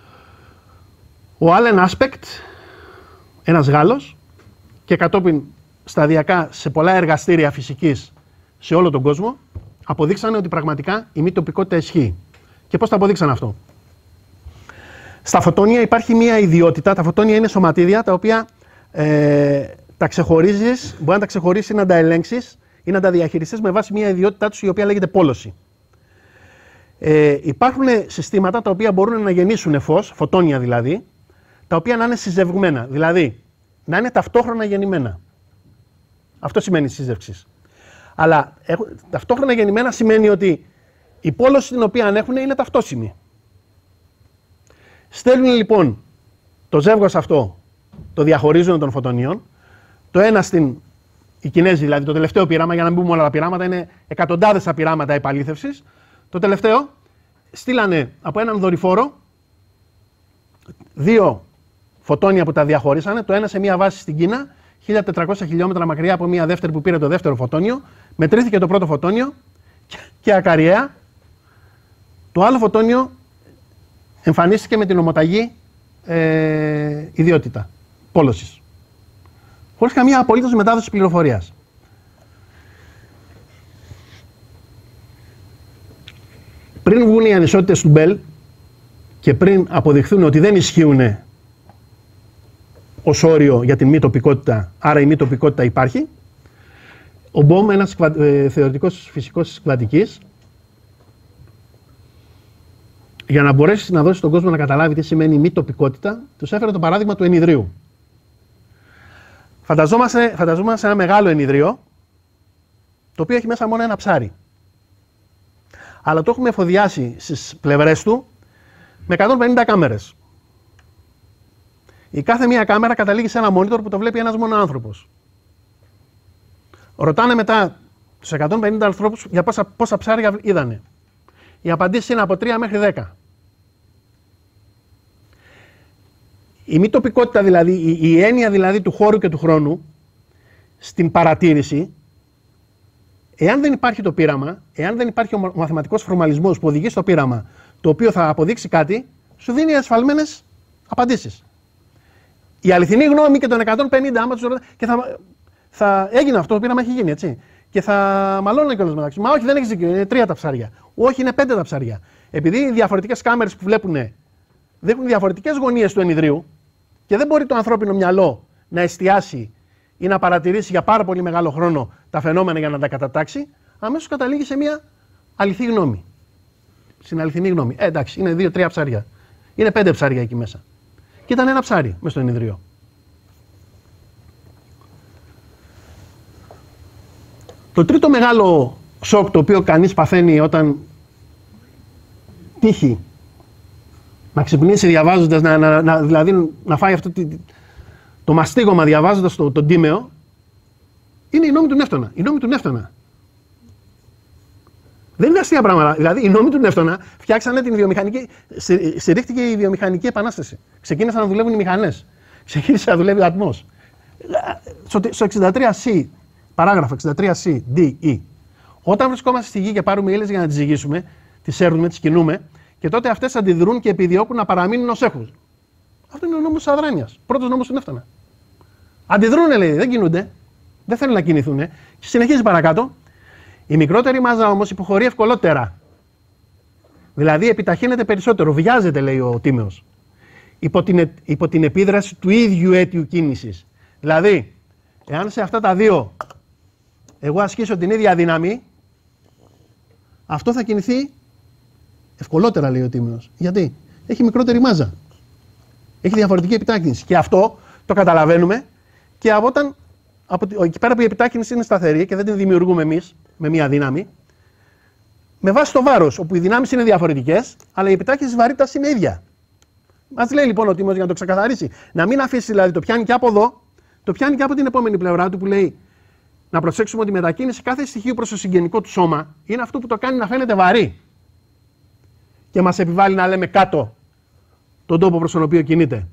[SPEAKER 1] ο Άλεν Άσπεκτ, ένας Γάλλος, και κατόπιν σταδιακά σε πολλά εργαστήρια φυσικής σε όλο τον κόσμο, αποδείξανε ότι πραγματικά η μη τοπικότητα ισχύει. Και πώς το αποδείξαν αυτό? Στα φωτόνια υπάρχει μία ιδιότητα, τα φωτόνια είναι σωματίδια τα οποία ε, τα ξεχωρίζεις, μπορεί να τα ξεχωρίσεις ή να τα ελέγξεις ή να τα διαχειριστείς με βάση μία ιδιότητά τους η οποία λέγεται πόλωση. Ε, υπάρχουν συστήματα τα οποία μπορούν να γεννήσουν φως, φωτόνια δηλαδή, τα οποία να είναι συζευγμένα, δηλαδή να είναι ταυτόχρονα γεννημένα. Αυτό σημαίνει σύζευξη. Αλλά έχουν, ταυτόχρονα γεννημένα σημαίνει ότι η πόλωση την οποία έχουν είναι ταυτόσιμη. Στέλνουν λοιπόν το ζεύγος αυτό, το διαχωρίζουν των φωτονίων, το ένα στην, οι Κινέζοι δηλαδή, το τελευταίο πείραμα, για να μην πούμε όλα τα πειράματα, είναι εκατοντάδες τα πειράματα επαλήθευσης. Το τελευταίο στείλανε από έναν δορυφόρο δύο φωτόνια που τα διαχωρίσανε, το ένα σε μία βάση στην Κίνα, χίλια τετρακόσια χιλιόμετρα μακριά από μία δεύτερη που πήρε το δεύτερο φωτόνιο, μετρήθηκε το πρώτο φωτόνιο και ακαριαία το άλλο φωτόνιο εμφανίστηκε με την ομοταγή ε, ιδιότητα πόλωσης. Χωρίς καμία απολύτως μετάδοση πληροφορίας. Πριν βγουν οι ανισότητες του Μπέλ και πριν αποδειχθούν ότι δεν ισχύουν ως όριο για την μη τοπικότητα, άρα η μη τοπικότητα υπάρχει, ο Μπόμ, ένας ε, θεωρητικός φυσικός της Κβαντικής, για να μπορέσει να δώσει στον κόσμο να καταλάβει τι σημαίνει μη τοπικότητα, τους έφερε το παράδειγμα του ενιδρίου. Φανταζόμαστε, φανταζόμαστε ένα μεγάλο ενιδρίο, το οποίο έχει μέσα μόνο ένα ψάρι. Αλλά το έχουμε εφοδιάσει στις πλευρές του με εκατόν πενήντα κάμερες. Η κάθε μία κάμερα καταλήγει σε ένα monitor που το βλέπει ένας μόνο άνθρωπος. Ρωτάνε μετά τους εκατόν πενήντα ανθρώπους για πόσα, πόσα ψάρια είδανε. Η απαντήση είναι από τρία μέχρι δέκα. Η μη τοπικότητα δηλαδή, η, η έννοια δηλαδή του χώρου και του χρόνου στην παρατήρηση, εάν δεν υπάρχει το πείραμα, εάν δεν υπάρχει ο μαθηματικός φορμαλισμός που οδηγεί στο πείραμα, το οποίο θα αποδείξει κάτι, σου δίνει ασφαλμένες απαντήσεις. Η αληθινή γνώμη και των εκατόν πενήντα, άμα τους ρωτά, και θα, θα έγινε αυτό, το πείραμα έχει γίνει, έτσι. Και θα μαλώνουν κιόλας μεταξύ. Μα όχι, δεν έχεις δίκιο, είναι τρία τα ψάρια. Όχι, είναι πέντε τα ψάρια. Επειδή οι διαφορετικές κάμερες που βλέπουν δείχνουν διαφορετικές γωνίες του ενιδρίου και δεν μπορεί το ανθρώπινο μυαλό να εστιάσει ή να παρατηρήσει για πάρα πολύ μεγάλο χρόνο τα φαινόμενα για να τα κατατάξει, αμέσως καταλήγει σε μια αληθή γνώμη. Στην αληθινή γνώμη. Ε, εντάξει, είναι δύο-τρία ψάρια. Είναι πέντε ψάρια εκεί μέσα. Και ήταν ένα ψάρι μέσα στο ενιδρίο. Το τρίτο μεγάλο σοκ το οποίο κανείς παθαίνει όταν τύχει να ξυπνήσει διαβάζοντας, να, να, να, δηλαδή να φάει αυτό το, το μαστίγωμα διαβάζοντας το, τον Τίμεο, είναι η νόμη του Νεύτωνα. Η νόμη του Νεύτωνα. Δεν είναι αστεία πράγματα. Δηλαδή, οι νόμοι του Νεύτωνα φτιάξανε την βιομηχανική. Στηρίχτηκε η βιομηχανική επανάσταση. Ξεκίνησαν να δουλεύουν οι μηχανές. Ξεκίνησε να δουλεύει ο ατμός. Στο εξήντα τρία σι, παράγραφο εξήντα τρία σι, ντι, ι. Όταν βρισκόμαστε στη γη και πάρουμε ύλες για να τις ζυγίσουμε, τις έρνουμε, τις κινούμε, και τότε αυτές αντιδρούν και επιδιώκουν να παραμείνουν ως έχουν. Αυτό είναι ο νόμος της αδράνειας. Πρώτος νόμος του Νεύτωνα. Αντιδρούν, λέει, δεν κινούνται, δεν θέλουν να κινηθούν. Και συνεχίζει παρακάτω. Η μικρότερη μάζα όμως υποχωρεί ευκολότερα. Δηλαδή επιταχύνεται περισσότερο, βιάζεται, λέει ο Τίμεος. υπό την, υπό την επίδραση του ίδιου αίτιου κίνησης. Δηλαδή, εάν σε αυτά τα δύο εγώ ασκήσω την ίδια δύναμη, αυτό θα κινηθεί ευκολότερα, λέει ο Τίμιος. Γιατί? Έχει μικρότερη μάζα. Έχει διαφορετική επιτάκυνση. Και αυτό το καταλαβαίνουμε και από όταν, από, εκεί πέρα που η επιτάκυνση είναι σταθερή και δεν την δημιουργούμε εμείς με μία δύναμη, με βάση το βάρος, όπου οι δυνάμεις είναι διαφορετικές, αλλά η επιτάκυνση βαρύτητας είναι ίδια. Μας λέει λοιπόν ο Τίμος για να το ξεκαθαρίσει. Να μην αφήσει δηλαδή το πιάνει και από εδώ, το πιάνει και από την επόμενη πλευρά του που λέει να προσέξουμε ότι η μετακίνηση κάθε στοιχείου προς το συγγενικό του σώμα είναι αυτό που το κάνει να φαίνεται βαρύ. Και μας επιβάλλει να λέμε κάτω τον τόπο προς τον οποίο κινείται.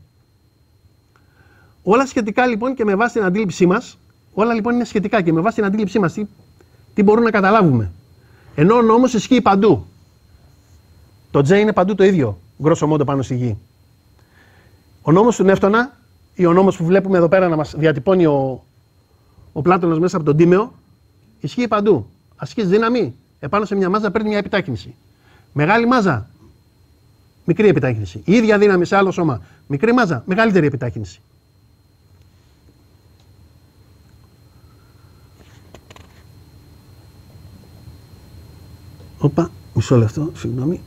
[SPEAKER 1] Όλα σχετικά λοιπόν και με βάση την αντίληψή μας, όλα λοιπόν είναι σχετικά και με βάση την αντίληψή μας τι, τι μπορούμε να καταλάβουμε. Ενώ ο νόμος ισχύει παντού. Το J είναι παντού το ίδιο, γκρόσο μόντο πάνω στη γη. Ο νόμος του Νεύτωνα ή ο νόμος που βλέπουμε εδώ πέρα να μας διατυπώνει ο, ο Πλάτωνας μέσα από τον Τίμαιο, ισχύει παντού. Ασκείς δύναμη, επάνω σε μια μάζα παίρνει μια επιτάκυνση. Μεγάλη μάζα, μικρή επιτάχυνση. Η ίδια δύναμη σε άλλο σώμα, μικρή μάζα, μεγαλύτερη επιτάχυνση. Όπα, μισό λεπτό, συγγνώμη.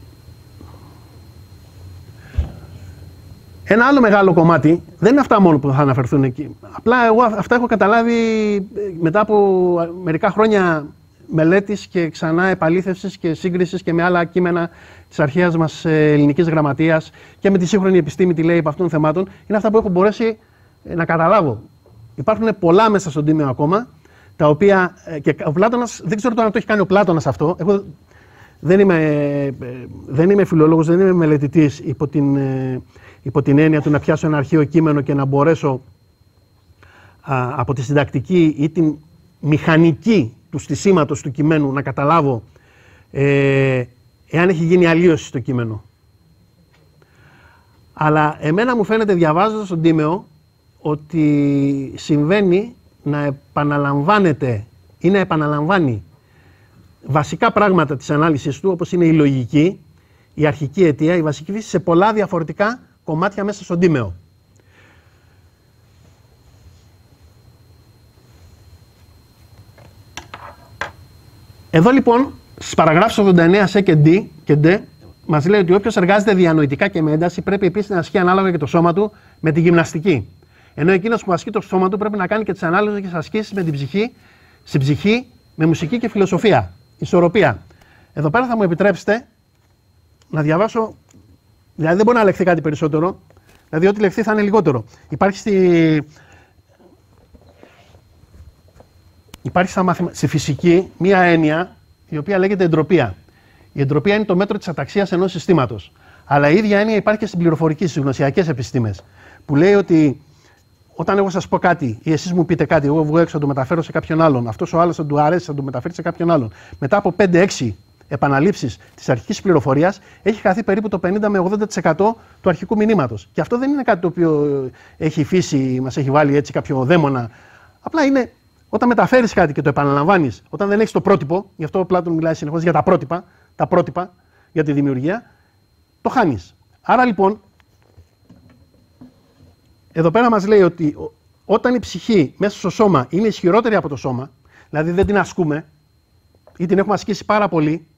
[SPEAKER 1] Ένα άλλο μεγάλο κομμάτι, δεν είναι αυτά μόνο που θα αναφερθούν εκεί. Απλά εγώ αυτά έχω καταλάβει μετά από μερικά χρόνια μελέτης και ξανά επαλήθευσης και σύγκρισης και με άλλα κείμενα της αρχαίας μας ελληνικής γραμματείας και με τη σύγχρονη επιστήμη τι λέει από αυτών των θεμάτων. Είναι αυτά που έχω μπορέσει να καταλάβω. Υπάρχουν πολλά μέσα στον Τίμαιο ακόμα, τα οποία και ο Πλάτωνας, δεν ξέρω τώρα αν το έχει κάνει ο Πλάτωνας αυτό. Εγώ δεν είμαι, δεν είμαι φιλολόγος, δεν είμαι μελετητής υπό την, υπό την έννοια του να πιάσω ένα αρχαίο κείμενο και να μπορέσω α, από τη συντακτική ή την μηχανική του στισίματος του κειμένου να καταλάβω ε, εάν έχει γίνει αλλίωση στο κείμενο. Αλλά εμένα μου φαίνεται διαβάζοντας τον Τίμαιο ότι συμβαίνει να επαναλαμβάνεται ή να επαναλαμβάνει βασικά πράγματα της ανάλυσης του, όπως είναι η λογική, η αρχική αιτία, η βασική φύση, σε πολλά διαφορετικά κομμάτια μέσα στον Τίμαιο. Εδώ λοιπόν, στις παραγράφους ογδόντα εννέα σε και D και D, μας λέει ότι όποιος εργάζεται διανοητικά και με ένταση πρέπει επίσης να ασκεί ανάλογα και το σώμα του με τη γυμναστική. Ενώ εκείνος που ασκεί το σώμα του πρέπει να κάνει και τις ανάλογες ασκήσεις με την ψυχή, στην ψυχή, με μουσική και φιλοσοφία. Ισορροπία. Εδώ πέρα θα μου επιτρέψετε να διαβάσω, δηλαδή δεν μπορεί να λεχθεί κάτι περισσότερο, δηλαδή ό,τι λεχθεί θα είναι λιγότερο. Υπάρχει στη, υπάρχει στα μαθημα... στη φυσική μία έννοια η οποία λέγεται εντροπία. Η εντροπία είναι το μέτρο της αταξίας ενός συστήματος. Αλλά η ίδια έννοια υπάρχει και στην πληροφορική, στις γνωσιακές επιστήμες, που λέει ότι όταν εγώ σας πω κάτι ή εσείς μου πείτε κάτι, εγώ βγω έξω να το μεταφέρω σε κάποιον άλλον, αυτός ο άλλος θα του αρέσει, θα το μεταφέρει σε κάποιον άλλον. Μετά από πέντε έξι επαναλήψεις της αρχικής πληροφορίας, έχει χαθεί περίπου το πενήντα με ογδόντα τοις εκατό του αρχικού μηνύματος. Και αυτό δεν είναι κάτι το οποίο έχει φύση, μας έχει βάλει έτσι κάποιο δαίμονα. Απλά είναι όταν μεταφέρεις κάτι και το επαναλαμβάνεις, όταν δεν έχεις το πρότυπο, γι' αυτό ο Πλάτων μιλάει συνεχώς για τα πρότυπα, τα πρότυπα για τη δημιουργία, το χάνεις. Άρα λοιπόν, εδώ πέρα μας λέει ότι όταν η ψυχή μέσα στο σώμα είναι ισχυρότερη από το σώμα, δηλαδή δεν την ασκούμε ή την έχουμε ασκήσει πάρα πολύ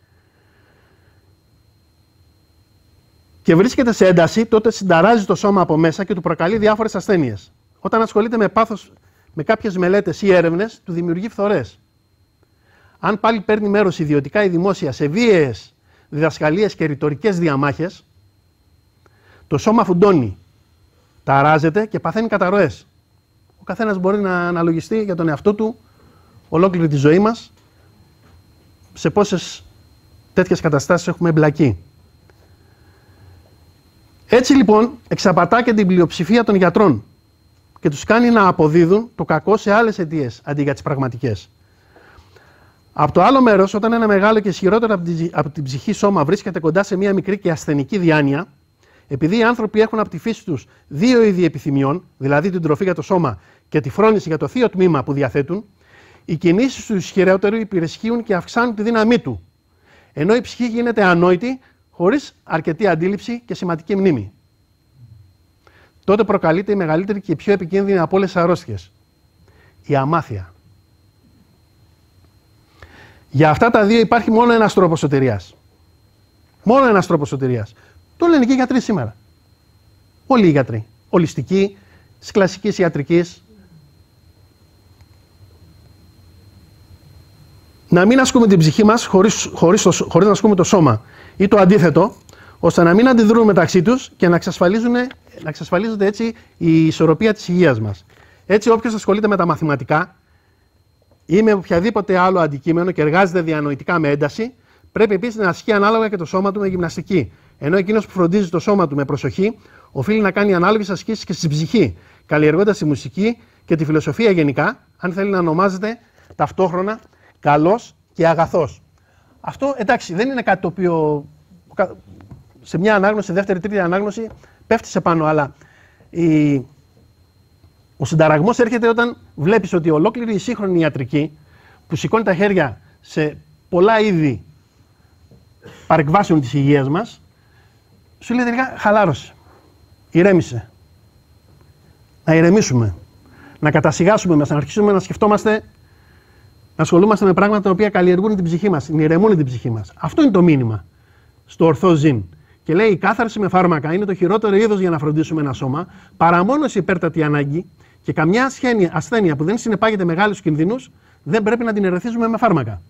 [SPEAKER 1] και βρίσκεται σε ένταση, τότε συνταράζει το σώμα από μέσα και του προκαλεί διάφορες ασθένειες. Όταν ασχολείται με πάθος με κάποιες μελέτες ή έρευνες, του δημιουργεί φθορές. Αν πάλι παίρνει μέρος ιδιωτικά ή δημόσια σε βίαιες διδασκαλίες και ρητορικές διαμάχες, το σώμα φουντώνει, ταράζεται και παθαίνει καταρροές. Ο καθένας μπορεί να αναλογιστεί για τον εαυτό του ολόκληρη τη ζωή μας σε πόσες τέτοιες καταστάσεις έχουμε εμπλακεί. Έτσι λοιπόν εξαπατά και την πλειοψηφία των γιατρών και τους κάνει να αποδίδουν το κακό σε άλλες αιτίες αντί για τις πραγματικές. Από το άλλο μέρος, όταν ένα μεγάλο και ισχυρότερο από την ψυχή σώμα βρίσκεται κοντά σε μια μικρή και ασθενική διάνοια, επειδή οι άνθρωποι έχουν από τη φύση τους δύο είδη επιθυμιών, δηλαδή την τροφή για το σώμα και τη φρόνηση για το θείο τμήμα που διαθέτουν, οι κινήσεις του ισχυρότερου υπερισχύουν και αυξάνουν τη δύναμή του, ενώ η ψυχή γίνεται ανόητη χωρίς αρκετή αντίληψη και σημαντική μνήμη. τότε προκαλείται η μεγαλύτερη και η πιο επικίνδυνη από όλες τις αρρώστιες. Η αμάθεια. Για αυτά τα δύο υπάρχει μόνο ένας τρόπος σωτηρίας. Μόνο ένας τρόπος σωτηρίας. Το λένε και οι γιατροί σήμερα. Όλοι οι γιατροί. Ολιστικοί, της κλασικής ιατρικής. Να μην ασκούμε την ψυχή μας χωρίς, χωρίς, το, χωρίς να ασκούμε το σώμα. Ή το αντίθετο, ώστε να μην αντιδρούν μεταξύ τους και να, να εξασφαλίζονται έτσι η ισορροπία της υγείας μας. Έτσι, όποιος ασχολείται με τα μαθηματικά ή με οποιαδήποτε άλλο αντικείμενο και εργάζεται διανοητικά με ένταση, πρέπει επίσης να ασκεί ανάλογα και το σώμα του με γυμναστική. Ενώ εκείνος που φροντίζει το σώμα του με προσοχή, οφείλει να κάνει ανάλογες ασκήσεις και στη ψυχή, καλλιεργώντας τη μουσική και τη φιλοσοφία γενικά, αν θέλει να ονομάζεται ταυτόχρονα καλός και αγαθός. Αυτό, εντάξει, δεν είναι κάτι το οποίο σε μια ανάγνωση, σε δεύτερη, τρίτη ανάγνωση πέφτει σε πάνω, αλλά η... ο συνταραγμός έρχεται όταν βλέπεις ότι ολόκληρη η σύγχρονη ιατρική που σηκώνει τα χέρια σε πολλά είδη παρεκβάσεων της υγείας μας, σου λέει τελικά χαλάρωσε, ηρέμησε. Να ηρεμήσουμε, να κατασυγάσουμε μας, να αρχίσουμε να σκεφτόμαστε, να ασχολούμαστε με πράγματα τα οποία καλλιεργούν την ψυχή μας, ηρεμούν την ψυχή μας. Αυτό είναι το μήνυμα στο ορθό ζήν. Και λέει: η κάθαρση με φάρμακα είναι το χειρότερο είδος για να φροντίσουμε ένα σώμα, παρά μόνο σε υπέρτατη ανάγκη, και καμιά ασθένεια που δεν συνεπάγεται μεγάλους κινδύνους δεν πρέπει να την ερεθίζουμε με φάρμακα.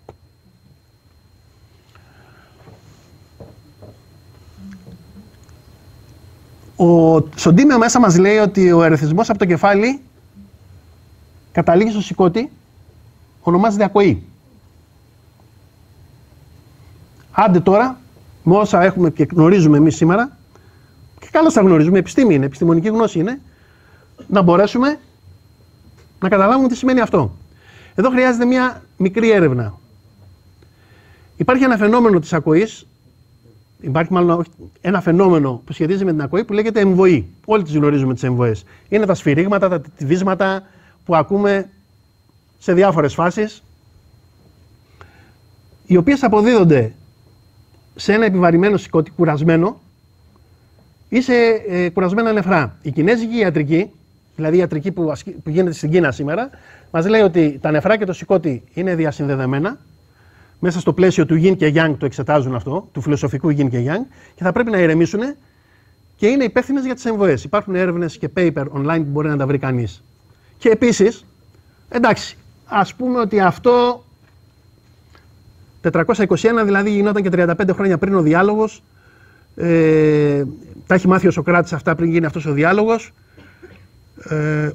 [SPEAKER 1] Ο, στον τίμιο μέσα μας λέει ότι ο ερεθισμός από το κεφάλι καταλήγει στο σηκώτη, ονομάζεται ακοή. Άντε τώρα, με όσα έχουμε και γνωρίζουμε εμείς σήμερα, και καλώς τα γνωρίζουμε, επιστήμη είναι, επιστημονική γνώση είναι, να μπορέσουμε να καταλάβουμε τι σημαίνει αυτό. Εδώ χρειάζεται μια μικρή έρευνα. Υπάρχει ένα φαινόμενο της ακοής, υπάρχει μάλλον ένα φαινόμενο που σχετίζεται με την ακοή που λέγεται εμβοή. Όλοι τις γνωρίζουμε τις εμβοές. Είναι τα σφυρίγματα, τα τυβίσματα που ακούμε σε διάφορες φάσεις, οι οποίες αποδίδονται σε ένα επιβαρημένο σηκώτη κουρασμένο ή σε ε, κουρασμένα νεφρά. Η κινέζικη ιατρική, δηλαδή η ιατρική που, ασκ... που γίνεται στην Κίνα σήμερα, μας λέει ότι τα νεφρά και το σηκώτη είναι διασυνδεδεμένα. Μέσα στο πλαίσιο του Yin και Yang το εξετάζουν αυτό, του φιλοσοφικού Yin και Yang, και θα πρέπει να ηρεμήσουν και είναι υπεύθυνες για τις εμβοές. Υπάρχουν έρευνες και paper online που μπορεί να τα βρει κανείς. Και επίσης, εντάξει, ας πούμε ότι αυτό τετρακόσια είκοσι ένα δηλαδή γινόταν και τριάντα πέντε χρόνια πριν ο διάλογος. Ε, τα έχει μάθει ο Σωκράτης αυτά πριν γίνει αυτός ο διάλογος. Ε,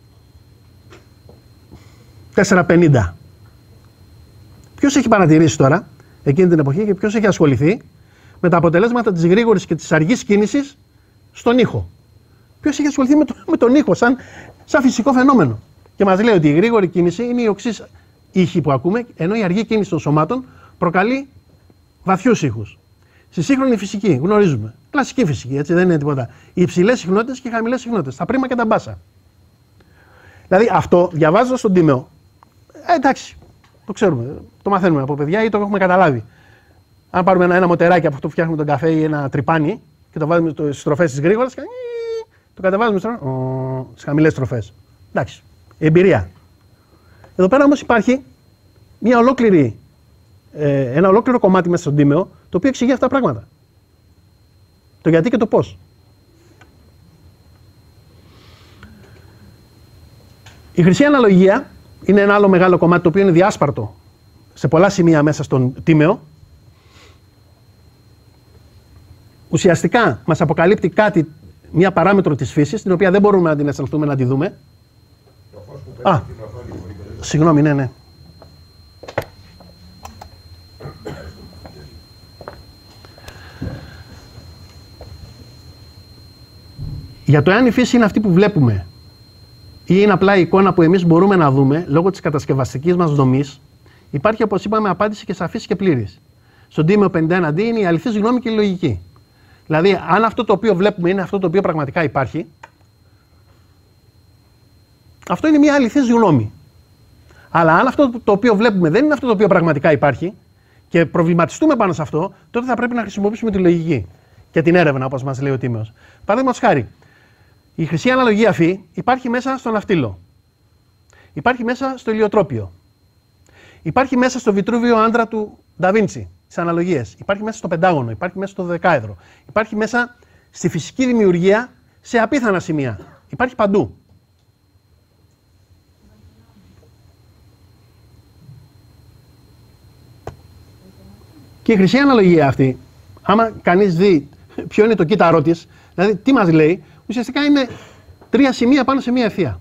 [SPEAKER 1] τετρακόσια πενήντα. Ποιος έχει παρατηρήσει τώρα εκείνη την εποχή και ποιος έχει ασχοληθεί με τα αποτελέσματα της γρήγορης και της αργής κίνησης στον ήχο? Ποιος έχει ασχοληθεί με, το, με τον ήχο σαν, σαν φυσικό φαινόμενο? Και μας λέει ότι η γρήγορη κίνηση είναι η οξύς ήχη που ακούμε, ενώ η αργή κίνηση των σωμάτων προκαλεί βαθιούς ήχους. Στη σύγχρονη φυσική γνωρίζουμε, κλασική φυσική, έτσι δεν είναι τίποτα, οι υψηλές συχνότητες και οι χαμηλές συχνότητες, τα πρίμα και τα μπάσα. Δηλαδή αυτό διαβάζοντας στον Τίμεο, ε, εντάξει, το ξέρουμε, το μαθαίνουμε από παιδιά ή το έχουμε καταλάβει. Αν πάρουμε ένα, ένα μοτεράκι από αυτό που φτιάχνουμε τον καφέ ή ένα τρυπάνι και το βάζουμε στις στροφές της γρήγορας, το κατεβάζουμε στις χαμηλές στροφές. Εντάξει, εμπειρία. Εδώ πέρα όμως υπάρχει μια ολόκληρη, ε, ένα ολόκληρο κομμάτι μέσα στον Τίμεο, το οποίο εξηγεί αυτά τα πράγματα. Το γιατί και το πώς. Η χρυσή αναλογία είναι ένα άλλο μεγάλο κομμάτι το οποίο είναι διάσπαρτο σε πολλά σημεία μέσα στον Τίμεο. Ουσιαστικά μας αποκαλύπτει κάτι, μια παράμετρο της φύσης, την οποία δεν μπορούμε να την αισθανθούμε, να τη δούμε. Α, συγγνώμη, ναι, ναι. Για το εάν η φύση είναι αυτή που βλέπουμε ή είναι απλά η εικόνα που εμείς μπορούμε να δούμε λόγω της κατασκευαστικής μας δομής, υπάρχει, όπως είπαμε, απάντηση και σαφής και πλήρης. Στον Τίμεο πενήντα ένα ντι είναι η αληθής γνώμη και η λογική. Δηλαδή, αν αυτό το οποίο βλέπουμε είναι αυτό το οποίο πραγματικά υπάρχει, αυτό είναι μια αληθής γνώμη. Αλλά αν αυτό το οποίο βλέπουμε δεν είναι αυτό το οποίο πραγματικά υπάρχει και προβληματιστούμε πάνω σε αυτό, τότε θα πρέπει να χρησιμοποιήσουμε τη λογική και την έρευνα, όπως μας λέει ο Τίμεος. Παραδείγματος χάρη, Η χρυσή αναλογία αυτή υπάρχει μέσα στο ναυτίλο. Υπάρχει μέσα στο ηλιοτρόπιο. Υπάρχει μέσα στο Βιτρούβιο άντρα του Νταβίντσι, τις αναλογίες. Υπάρχει μέσα στο Πεντάγωνο, υπάρχει μέσα στο Δεκάεδρο. Υπάρχει μέσα στη φυσική δημιουργία σε απίθανα σημεία. Υπάρχει παντού. Και η χρυσή αναλογία αυτή, άμα κανείς δει ποιο είναι το κύτταρό της, δηλαδή τι μας λέει, ουσιαστικά είναι τρία σημεία πάνω σε μία ευθεία.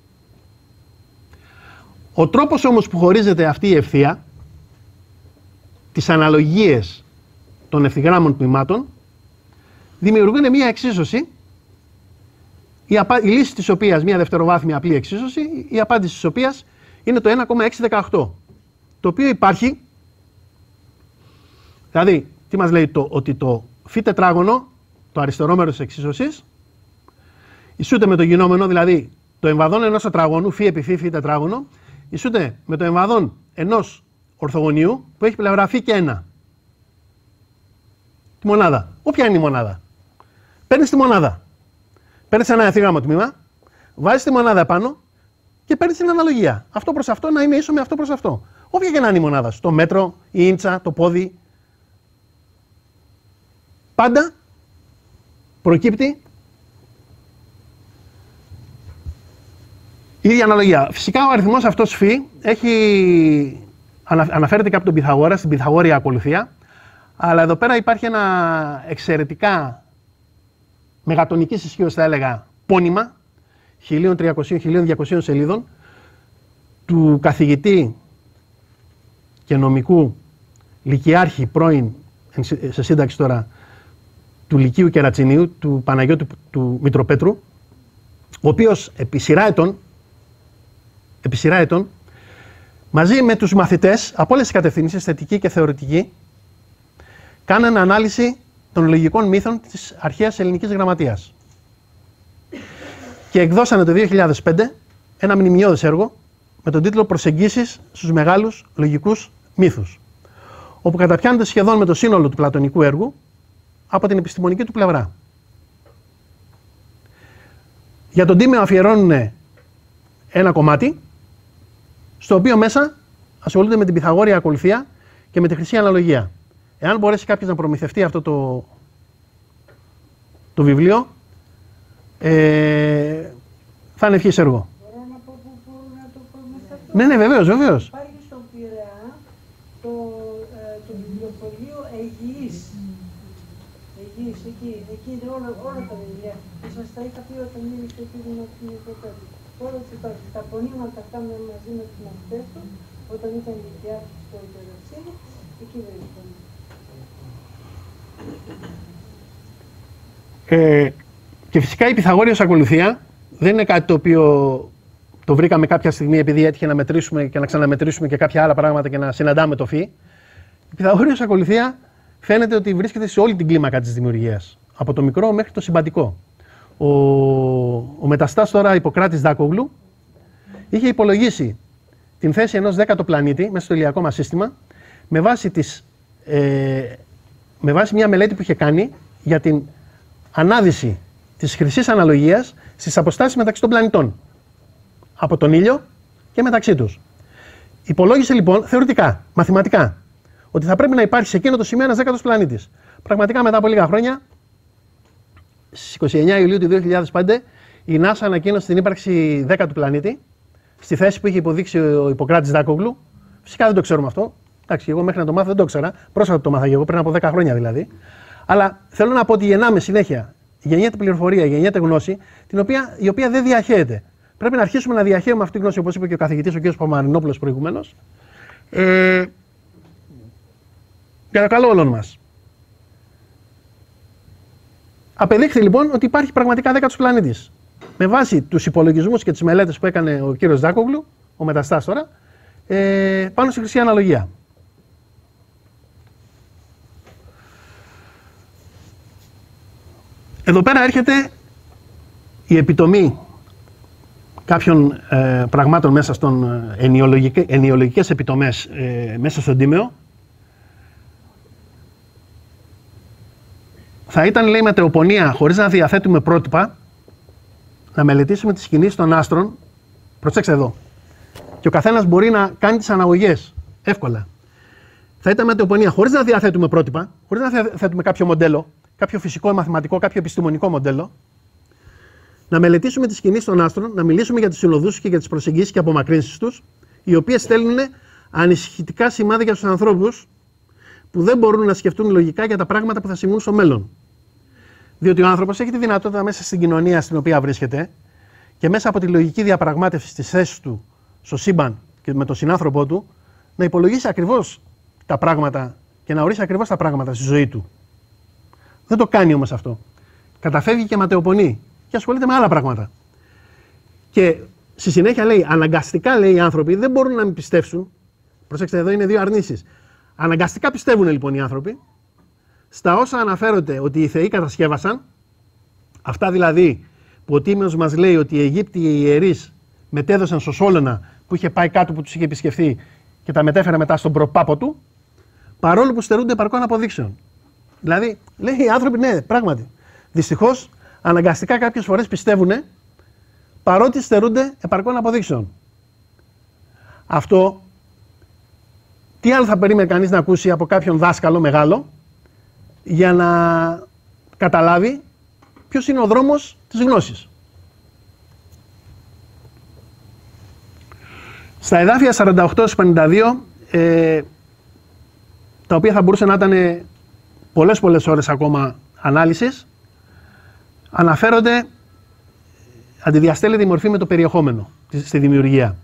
[SPEAKER 1] Ο τρόπος όμως που χωρίζεται αυτή η ευθεία, τις αναλογίες των ευθυγράμμων τμήματων, δημιουργούν μία εξίσωση, η, απα... η λύση της οποίας, μία δευτεροβάθμια απλή εξίσωση, η απάντηση της οποίας είναι το ένα κόμμα εξακόσια δεκαοκτώ, το οποίο υπάρχει, δηλαδή, τι μας λέει, το, ότι το φ τετράγωνο, το αριστερό μέρος της εξίσωσης, ισούται με το γινόμενο, δηλαδή το εμβαδόν ενός τετράγωνου, φ επί φ, φ τετράγωνο, ισούται με το εμβαδόν ενός ορθογωνίου που έχει πλευρά φ και ένα. Τη μονάδα. Όποια είναι η μονάδα. Παίρνεις τη μονάδα. Παίρνεις ένα ευθύγραμμο τμήμα, βάζεις τη μονάδα επάνω και παίρνεις την αναλογία. Αυτό προς αυτό να είναι ίσο με αυτό προς αυτό. Όποια και να είναι η μονάδα σου. Το μέτρο, η ίντσα, το πόδι. Πάντα προκύπτει η ίδια αναλογία. Φυσικά ο αριθμός αυτός φ έχει, αναφέρεται και από τον Πυθαγόρα, στην Πυθαγόρια ακολουθία, αλλά εδώ πέρα υπάρχει ένα εξαιρετικά μεγατονικής ισχύως, θα έλεγα, πόνημα χίλια τριακόσια με χίλια διακόσια σελίδων του καθηγητή και νομικού λυκειάρχη πρώην, σε σύνταξη τώρα, του Λυκείου Κερατσινίου, του Παναγιώτου του Μητροπέτρου, ο οποίος επί σειρά ετών, επί σειρά ετών, μαζί με τους μαθητές από όλες τις κατευθύνσεις, θετική και θεωρητική, κάνανε ανάλυση των λογικών μύθων της αρχαίας ελληνικής γραμματείας. Και εκδώσανε το δύο χιλιάδες πέντε ένα μνημειώδες έργο με τον τίτλο «Προσεγγίσεις στους μεγάλους λογικούς μύθους», όπου καταπιάνονται σχεδόν με το σύνολο του πλατωνικού έργου από την επιστημονική του πλευρά. Για τον Τίμιο αφιερώνουν ένα κομμάτι, στο οποίο μέσα ασχολούνται με την Πυθαγόρια ακολουθία και με τη χρυσή αναλογία. Εάν μπορέσει κάποιος να προμηθευτεί αυτό το, το βιβλίο, ε, θα είναι ευχής έργο.
[SPEAKER 2] Μπορώ να πω που μπορώ να το προμηθευτώ.
[SPEAKER 1] Ναι, ναι, βεβαίως, βεβαίως.
[SPEAKER 2] Υπάρχει στον Πειραιά το, ε, το βιβλιοπωλείο Αιγιής. Αιγιής, εκεί, εκεί είναι όλα, όλα τα βιβλία. Και σας τα είχα πει όταν μίλησε ο κύριος Μαρτινικοπέδου. Όλα τα, τα πονήματα αυτά μαζί με τους μαθητές του, όταν ήταν λυκειάρχης στο Τερατσίδη, εκεί βρίσκονταν.
[SPEAKER 1] Ε, και φυσικά η Πυθαγόριος ακολουθία δεν είναι κάτι το οποίο το βρήκαμε κάποια στιγμή επειδή έτυχε να μετρήσουμε και να ξαναμετρήσουμε και κάποια άλλα πράγματα και να συναντάμε το φ. Η Πυθαγόριος ακολουθία φαίνεται ότι βρίσκεται σε όλη την κλίμακα της δημιουργίας, από το μικρό μέχρι το συμπαντικό. Ο, ο μεταστάς τώρα Ιπποκράτης Δάκογλου είχε υπολογίσει την θέση ενός δέκατου πλανήτη μέσα στο ηλιακό μας σύστημα με βάση, τις, ε, με βάση μια μελέτη που είχε κάνει για την ανάδυση της χρυσής αναλογίας στις αποστάσεις μεταξύ των πλανητών. Από τον ήλιο και μεταξύ τους. Υπολόγισε λοιπόν θεωρητικά, μαθηματικά, ότι θα πρέπει να υπάρχει σε εκείνο το σημείο ένας δέκατος πλανήτης. Πραγματικά μετά από λίγα χρόνια, στις είκοσι εννέα Ιουλίου του δύο χιλιάδες πέντε, η NASA ανακοίνωσε την ύπαρξη δέκατου πλανήτη στη θέση που είχε υποδείξει ο Ιπποκράτης Δάκογλου. Φυσικά δεν το ξέρουμε αυτό. Εντάξει, εγώ μέχρι να το μάθω δεν το ήξερα. Πρόσφατα το μάθα και εγώ, πριν από δέκα χρόνια δηλαδή. Αλλά θέλω να πω ότι γεννάμε συνέχεια. Γεννιέται πληροφορία, γεννιέται γνώση, την οποία, η οποία δεν διαχέεται. Πρέπει να αρχίσουμε να διαχέουμε αυτή τη γνώση, όπως είπε και ο καθηγητής ο κ. Παμαρινόπουλος προηγουμένως, ε, για το καλό όλων μας. Απεδείχθη λοιπόν ότι υπάρχει πραγματικά δέκατος πλανήτης. Με βάση τους υπολογισμούς και τις μελέτες που έκανε ο κύριος Δάκογλου, ο μεταστάς τώρα, ε, πάνω στη χρυσή αναλογία. Εδώ πέρα έρχεται η επιτομή κάποιων ε, πραγμάτων μέσα στον ενιολογικ, ενιολογικές επιτομές ε, μέσα στον Τίμαιο. Θα ήταν, λέει, μετεοπονία χωρίς να διαθέτουμε πρότυπα να μελετήσουμε τις κινήσεις των άστρων, προσέξτε εδώ, και ο καθένας μπορεί να κάνει τις αναγωγές εύκολα. Θα ήταν μετεοπονία χωρίς να διαθέτουμε πρότυπα, χωρίς να διαθέτουμε κάποιο μοντέλο, κάποιο φυσικό, μαθηματικό, κάποιο επιστημονικό μοντέλο. Να μελετήσουμε τις κινήσεις των άστρων, να μιλήσουμε για τις συνοδούς και για τις προσεγγίσεις και απομακρύνσεις τους, οι οποίες στέλνουν ανησυχητικά σημάδια για τους ανθρώπους που δεν μπορούν να σκεφτούν λογικά για τα πράγματα που θα συμβούν στο μέλλον. Διότι ο άνθρωπος έχει τη δυνατότητα μέσα στην κοινωνία στην οποία βρίσκεται και μέσα από τη λογική διαπραγμάτευση της θέσης του στο σύμπαν και με τον συνάνθρωπό του να υπολογίσει ακριβώς τα πράγματα και να ορίσει ακριβώς τα πράγματα στη ζωή του. Δεν το κάνει όμως αυτό. Καταφεύγει και ματαιοπονεί και ασχολείται με άλλα πράγματα. Και στη συνέχεια λέει, αναγκαστικά λέει οι άνθρωποι δεν μπορούν να μην πιστέψουν. Προσέξτε, εδώ είναι δύο αρνήσεις. Αναγκαστικά πιστεύουν λοιπόν οι άνθρωποι στα όσα αναφέρονται ότι οι θεοί κατασκεύασαν, αυτά δηλαδή που ο Τίμιος μας λέει ότι οι Αιγύπτιοι οι ιερείς μετέδωσαν στο Σόλωνα που είχε πάει κάτω που τους είχε επισκεφθεί και τα μετέφερε μετά στον προπάπο του, παρόλο που στερούνται επαρκών αποδείξεων. Δηλαδή, λέει οι άνθρωποι, ναι, πράγματι. Δυστυχώς, αναγκαστικά κάποιες φορές πιστεύουν παρότι στερούνται επαρκών αποδείξεων. Αυτό, τι άλλο θα περίμενε κανείς να ακούσει από κάποιον δάσκαλο μεγάλο για να καταλάβει ποιος είναι ο δρόμος της γνώσης. Στα εδάφια σαράντα οκτώ πενήντα δύο, ε, τα οποία θα μπορούσαν να ήταν πολλές πολλές ώρες ακόμα ανάλυσης, αναφέρονται, αντιδιαστέλλεται η μορφή με το περιεχόμενο στη δημιουργία.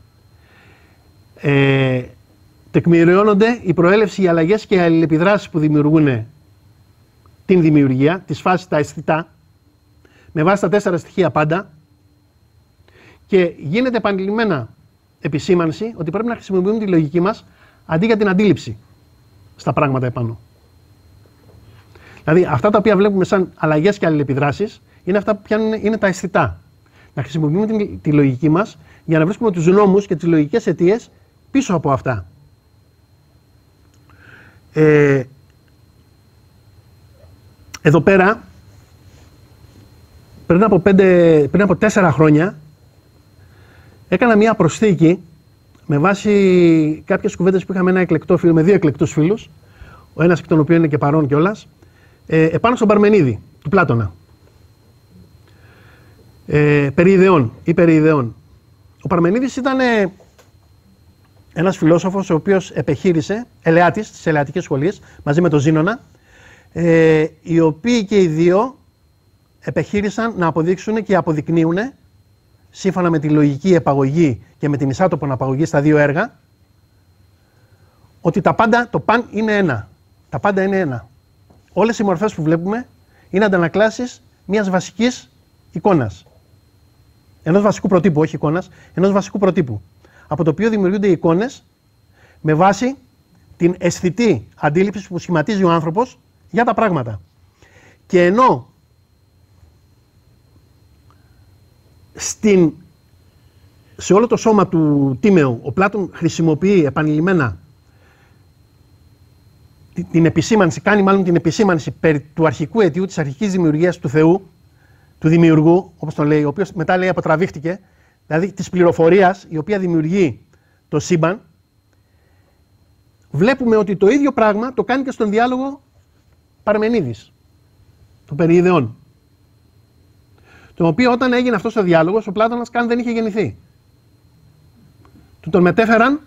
[SPEAKER 1] Ε, τεκμηριώνονται η προέλευση, οι αλλαγές και οι αλληλεπιδράσεις που δημιουργούν την δημιουργία, τις φάσεις τα αισθητά, με βάση τα τέσσερα στοιχεία πάντα, και γίνεται επανειλημμένα επισήμανση ότι πρέπει να χρησιμοποιούμε τη λογική μας αντί για την αντίληψη στα πράγματα επάνω. Δηλαδή αυτά τα οποία βλέπουμε σαν αλλαγές και αλληλεπιδράσεις είναι αυτά που πιάνουν, είναι τα αισθητά. Να χρησιμοποιούμε τη, τη λογική μας για να βρίσκουμε τους νόμους και τις λογικές αιτίες πίσω από αυτά. Ε, εδώ πέρα, πριν από, πέντε, πριν από τέσσερα χρόνια, έκανα μία προσθήκη με βάση κάποιες κουβέντες που είχαμε ένα εκλεκτό φίλο, με δύο εκλεκτούς φίλους, ο ένας εκ των οποίων είναι και παρόν κιόλας, ε, επάνω στον Παρμενίδη, του Πλάτωνα. Ε, περί ιδεών ή περί ιδεών. Ο Παρμενίδης ήταν ε, ένας φιλόσοφος ο οποίος επεχείρησε, ελεάτης στις ελεατικές σχολές, μαζί με τον Ζήνωνα, ε, οι οποίοι και οι δύο επεχείρησαν να αποδείξουν και αποδεικνύουν, σύμφωνα με τη λογική επαγωγή και με την ισάτοπον απαγωγή στα δύο έργα, ότι τα πάντα, το παν είναι ένα. Τα πάντα είναι ένα. Όλες οι μορφές που βλέπουμε είναι αντανακλάσεις μιας βασικής εικόνας. Ενός βασικού προτύπου, όχι εικόνας, ενός βασικού προτύπου. Από το οποίο δημιουργούνται οι εικόνες με βάση την αισθητή αντίληψη που σχηματίζει ο άνθρωπος για τα πράγματα. Και ενώ στην, σε όλο το σώμα του Τίμεου ο Πλάτων χρησιμοποιεί επανειλημμένα την επισήμανση, κάνει μάλλον την επισήμανση περί του αρχικού αιτίου, της αρχικής δημιουργίας του Θεού, του δημιουργού, όπως τον λέει, ο οποίος μετά λέει αποτραβήχτηκε, δηλαδή της πληροφορίας η οποία δημιουργεί το σύμπαν. Βλέπουμε ότι το ίδιο πράγμα το κάνει και στον διάλογο Παρμενίδης, του περί ιδεών. Το οποίο όταν έγινε αυτός ο διάλογος, ο Πλάτωνας καν δεν είχε γεννηθεί. Του τον μετέφεραν,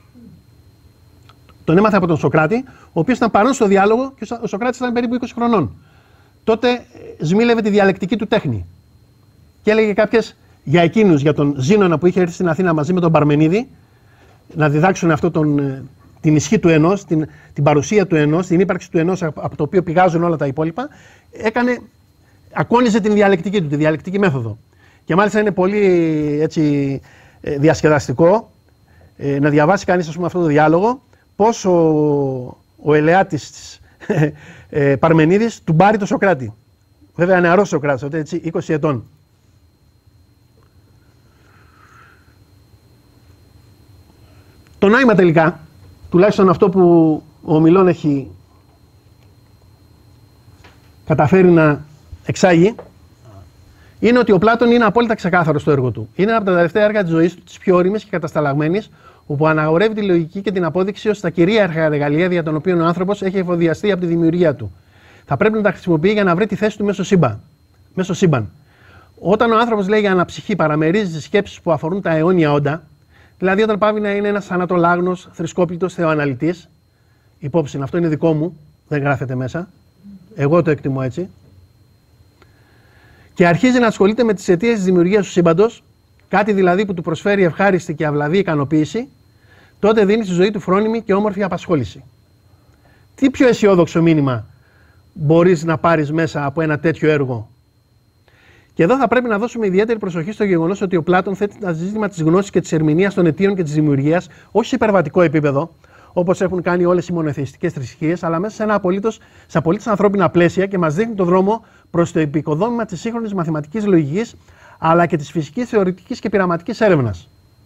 [SPEAKER 1] τον έμαθε από τον Σοκράτη, ο οποίος ήταν παρόν στο διάλογο και ο Σοκράτης ήταν περίπου είκοσι χρονών. Τότε σμήλευε τη διαλεκτική του τέχνη. Και έλεγε κάποιες για εκείνους, για τον Ζήνωνα που είχε έρθει στην Αθήνα μαζί με τον Παρμενίδη, να διδάξουν αυτό τον, την ισχύ του ενός, την, την παρουσία του ενός, την ύπαρξη του ενός από το οποίο πηγάζουν όλα τα υπόλοιπα, έκανε, ακόνιζε την διαλεκτική του, τη διαλεκτική μέθοδο. Και μάλιστα είναι πολύ έτσι, διασκεδαστικό ε, να διαβάσει κανείς ας πούμε, αυτό το διάλογο, πώς ο, ο ελεάτης της ε, Παρμενίδης του μπάρει το Σοκράτη. Βέβαια νεαρός Σοκράτης, έτσι, είκοσι ετών. Το νόημα τελικά, τουλάχιστον αυτό που ο Μιλών έχει καταφέρει να εξάγει, είναι ότι ο Πλάτων είναι απόλυτα ξεκάθαρο στο έργο του. Είναι ένα από τα τελευταία έργα της ζωής του, τις πιο όριμες και κατασταλαγμένες, όπου αναγορεύει τη λογική και την απόδειξη ως τα κυρίαρχα εργαλεία για τον οποίο ο άνθρωπος έχει εφοδιαστεί από τη δημιουργία του. Θα πρέπει να τα χρησιμοποιεί για να βρει τη θέση του μέσω σύμπαν. Μέσω σύμπαν. Όταν ο άνθρωπος λέει για αναψυχή, παραμερίζει τις σκέψεις που αφορούν τα αιώνια όντα, δηλαδή όταν πάβει να είναι ένας ανατολάγνος, θρησκόπλητος θεοαναλυτής, υπόψη, αυτό είναι δικό μου, δεν γράφεται μέσα, εγώ το εκτιμώ έτσι, και αρχίζει να ασχολείται με τις αιτίες της δημιουργίας του σύμπαντος, κάτι δηλαδή που του προσφέρει ευχάριστη και αυλαβή ικανοποίηση, τότε δίνει στη ζωή του φρόνιμη και όμορφη απασχόληση. Τι πιο αισιόδοξο μήνυμα μπορείς να πάρεις μέσα από ένα τέτοιο έργο? Και εδώ θα πρέπει να δώσουμε ιδιαίτερη προσοχή στο γεγονός ότι ο Πλάτων θέτει το ζήτημα της γνώσης και της ερμηνείας των αιτίων και της δημιουργίας, όχι σε υπερβατικό επίπεδο, όπως έχουν κάνει όλες οι μονοθεϊστικές θρησκείες, αλλά μέσα σε ένα απολύτως, σε απολύτως ανθρώπινα πλαίσια και μας δείχνει τον δρόμο προς το επικοδόμημα της σύγχρονης μαθηματικής λογικής, αλλά και της φυσικής, θεωρητικής και πειραματικής έρευνας.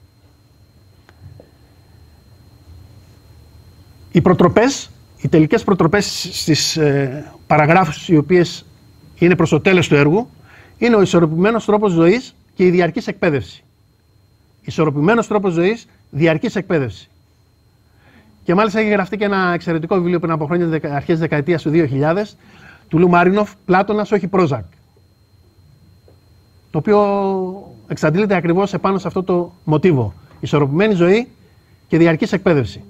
[SPEAKER 1] Οι προτροπές, οι τελικές προτροπές στις ε, παραγράφους οι οποίες είναι προς το τέλος του έργου, είναι ο ισορροπημένος τρόπος ζωής και η διαρκής εκπαίδευση. Ισορροπημένος τρόπος ζωής, διαρκής εκπαίδευση. Και μάλιστα έχει γραφτεί και ένα εξαιρετικό βιβλίο πριν από χρόνια, αρχές δεκαετίας του δύο χιλιάδες, του Λου Μάρινοφ, Πλάτωνας, όχι Πρόζακ. Το οποίο εξαντλείται ακριβώς επάνω σε αυτό το μοτίβο. Ισορροπημένη ζωή και διαρκής εκπαίδευση.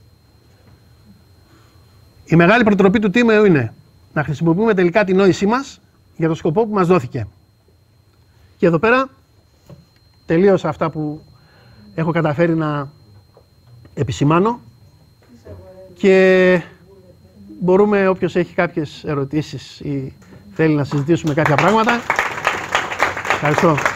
[SPEAKER 1] Η μεγάλη προτροπή του Τίμεου είναι να χρησιμοποιούμε τελικά την νόησή μας για το σκοπό που μας δόθηκε. Και εδώ πέρα τελείωσα αυτά που έχω καταφέρει να επισημάνω και μπορούμε, όποιος έχει κάποιες ερωτήσεις ή θέλει να συζητήσουμε κάποια πράγματα. Ευχαριστώ.